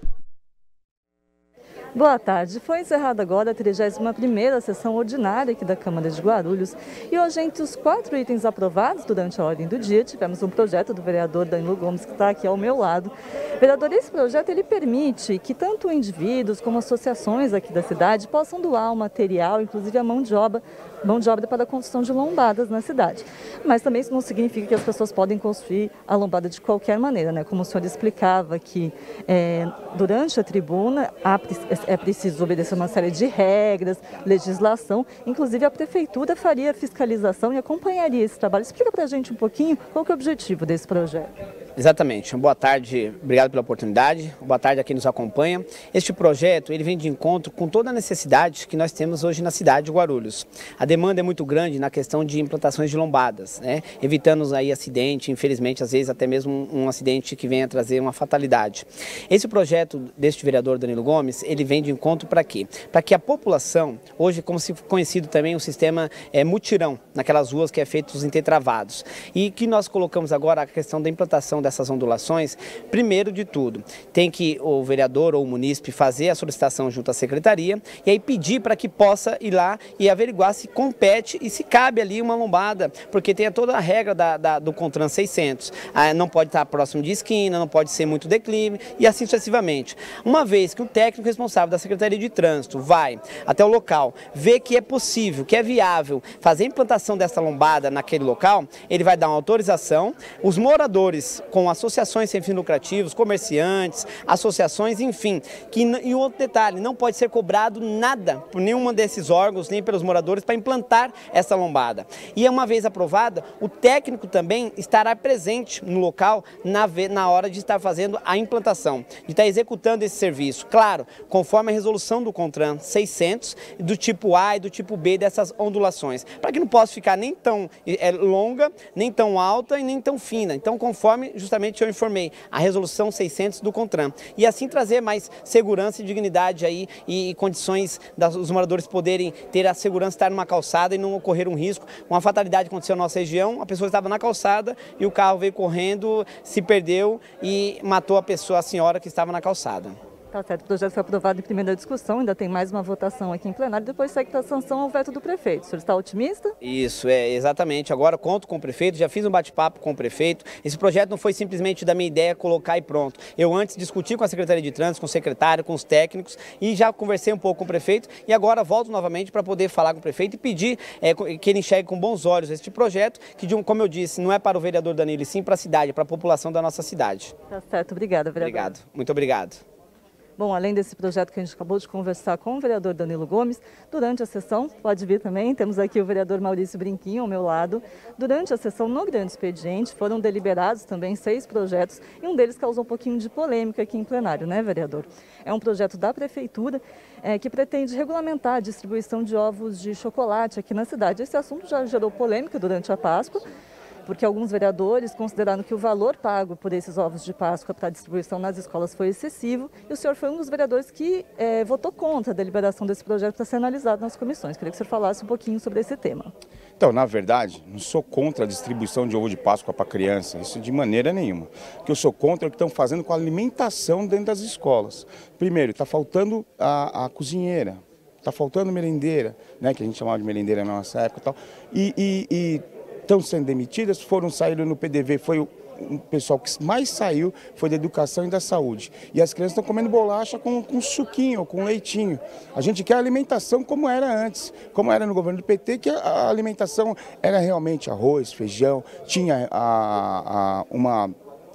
Speaker 1: Boa tarde. Foi encerrada agora a trigésima primeira sessão ordinária aqui da Câmara de Guarulhos. E hoje, entre os quatro itens aprovados durante a ordem do dia, tivemos um projeto do vereador Danilo Gomes, que está aqui ao meu lado. Vereador, esse projeto ele permite que tanto indivíduos como associações aqui da cidade possam doar o material, inclusive a mão de obra, mão de obra para a construção de lombadas na cidade. Mas também isso não significa que as pessoas podem construir a lombada de qualquer maneira, né? Como o senhor explicava que é, durante a tribuna há, é preciso obedecer uma série de regras, legislação, inclusive a prefeitura faria fiscalização e acompanharia esse trabalho. Explica para a gente um pouquinho qual que é o objetivo desse projeto.
Speaker 16: Exatamente. Boa tarde, obrigado pela oportunidade. Boa tarde a quem nos acompanha. Este projeto ele vem de encontro com toda a necessidade que nós temos hoje na cidade de Guarulhos. A demanda é muito grande na questão de implantações de lombadas, né? Evitando aí acidente, infelizmente, às vezes até mesmo um acidente que venha trazer uma fatalidade. Esse projeto deste vereador Danilo Gomes, ele vem de encontro para quê? Para que a população, hoje como se conhecido também o sistema é, mutirão, naquelas ruas que é feito os intertravados, e que nós colocamos agora a questão da implantação dessas ondulações. Primeiro de tudo, tem que o vereador ou o munícipe fazer a solicitação junto à secretaria e aí pedir para que possa ir lá e averiguar se compete e se cabe ali uma lombada, porque tem toda a regra da, da, do CONTRAN seiscentos, ah, não pode estar próximo de esquina, não pode ser muito declive e assim sucessivamente. Uma vez que o técnico responsável da Secretaria de Trânsito vai até o local, vê que é possível, que é viável fazer a implantação dessa lombada naquele local, ele vai dar uma autorização, os moradores com associações sem fins lucrativos, comerciantes, associações, enfim. Que, e outro detalhe, não pode ser cobrado nada por nenhum desses órgãos, nem pelos moradores, para implantar essa lombada. E uma vez aprovada, o técnico também estará presente no local na, na hora de estar fazendo a implantação, de estar executando esse serviço. Claro, conforme a resolução do CONTRAN seiscentos, do tipo A e do tipo B dessas ondulações, para que não possa ficar nem tão é, longa, nem tão alta e nem tão fina. Então, conforme justamente eu informei, a resolução seiscentos do CONTRAN. E assim trazer mais segurança e dignidade aí e, e condições dos moradores poderem ter a segurança de estar numa calçada e não ocorrer um risco. Uma fatalidade aconteceu na nossa região, a pessoa estava na calçada e o carro veio correndo, se perdeu e matou a pessoa, a senhora que estava na calçada.
Speaker 1: Tá certo, o projeto foi aprovado em primeira discussão, ainda tem mais uma votação aqui em plenário, depois segue para a sanção ao veto do prefeito. O senhor está otimista?
Speaker 16: Isso, é, exatamente. Agora conto com o prefeito, já fiz um bate-papo com o prefeito. Esse projeto não foi simplesmente da minha ideia colocar e pronto. Eu antes discuti com a Secretaria de Trânsito, com o secretário, com os técnicos e já conversei um pouco com o prefeito e agora volto novamente para poder falar com o prefeito e pedir é, que ele enxergue com bons olhos este projeto, que, de um, como eu disse, não é para o vereador Danilo, e sim para a cidade, para a população da nossa cidade.
Speaker 1: Tá certo, obrigada, vereador.
Speaker 16: Obrigado, muito obrigado.
Speaker 1: Bom, além desse projeto que a gente acabou de conversar com o vereador Danilo Gomes, durante a sessão, pode vir também, temos aqui o vereador Maurício Brinquinho ao meu lado. Durante a sessão, no grande expediente, foram deliberados também seis projetos e um deles causou um pouquinho de polêmica aqui em plenário, né, vereador? É um projeto da prefeitura é, que pretende regulamentar a distribuição de ovos de chocolate aqui na cidade. Esse assunto já gerou polêmica durante a Páscoa, porque alguns vereadores consideraram que o valor pago por esses ovos de Páscoa para a distribuição nas escolas foi excessivo, e o senhor foi um dos vereadores que é, votou contra a deliberação desse projeto para ser analisado nas comissões. Queria que o senhor falasse um pouquinho sobre esse tema.
Speaker 17: Então, na verdade, não sou contra a distribuição de ovo de Páscoa para criança, isso de maneira nenhuma. O que eu sou contra é o que estão fazendo com a alimentação dentro das escolas. Primeiro, está faltando a, a cozinheira, está faltando merendeira, né, que a gente chamava de merendeira na nossa época e tal, e... e, e estão sendo demitidas, foram sair no P D V, foi o um pessoal que mais saiu, foi da educação e da saúde. E as crianças estão comendo bolacha com, com suquinho, com leitinho. A gente quer alimentação como era antes, como era no governo do P T, que a alimentação era realmente arroz, feijão, tinha a, a, uma...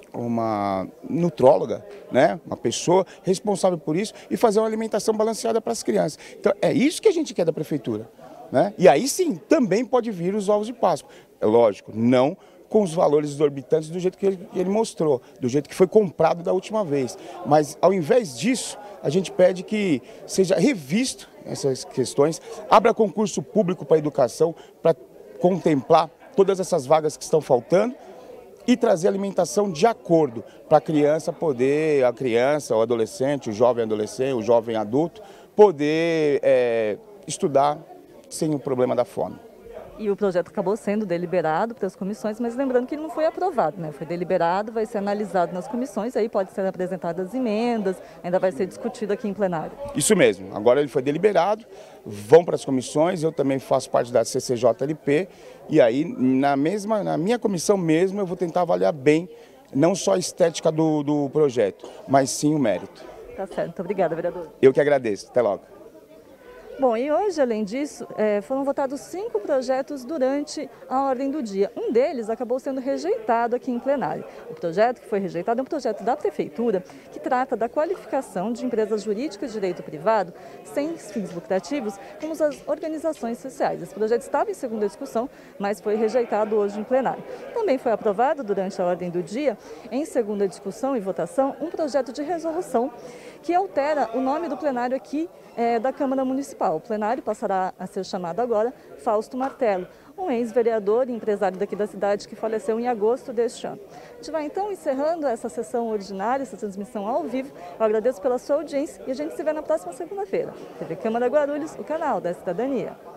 Speaker 17: uma nutróloga, né? Uma pessoa responsável por isso e fazer uma alimentação balanceada para as crianças. Então é isso que a gente quer da prefeitura, né? E aí sim, também pode vir os ovos de Páscoa. É lógico, não com os valores exorbitantes do jeito que ele, ele mostrou, do jeito que foi comprado da última vez. Mas ao invés disso, a gente pede que seja revisto essas questões, abra concurso público para a educação para contemplar todas essas vagas que estão faltando e trazer alimentação de acordo para a criança poder, a criança, o adolescente, o jovem adolescente, o jovem adulto, poder é, estudar sem o problema da fome.
Speaker 1: E o projeto acabou sendo deliberado pelas comissões, mas lembrando que ele não foi aprovado, né? Foi deliberado, vai ser analisado nas comissões, aí pode ser apresentadas emendas, ainda vai ser discutido aqui em plenário.
Speaker 17: Isso mesmo, agora ele foi deliberado, vão para as comissões, eu também faço parte da C C J L P, e aí na, mesma, na minha comissão mesmo eu vou tentar avaliar bem, não só a estética do, do projeto, mas sim o mérito.
Speaker 1: Tá certo, muito obrigada, vereador.
Speaker 17: Eu que agradeço, até logo.
Speaker 1: Bom, e hoje, além disso, é, foram votados cinco projetos durante a ordem do dia. Um deles acabou sendo rejeitado aqui em plenário. O projeto que foi rejeitado é um projeto da Prefeitura que trata da qualificação de empresas jurídicas de direito privado sem fins lucrativos, como as organizações sociais. Esse projeto estava em segunda discussão, mas foi rejeitado hoje em plenário. Também foi aprovado durante a ordem do dia, em segunda discussão e votação, um projeto de resolução que altera o nome do plenário aqui é, da Câmara Municipal. O plenário passará a ser chamado agora Fausto Martello, um ex-vereador e empresário daqui da cidade que faleceu em agosto deste ano. A gente vai então encerrando essa sessão ordinária, essa transmissão ao vivo. Eu agradeço pela sua audiência e a gente se vê na próxima segunda-feira. T V Câmara Guarulhos, o canal da cidadania.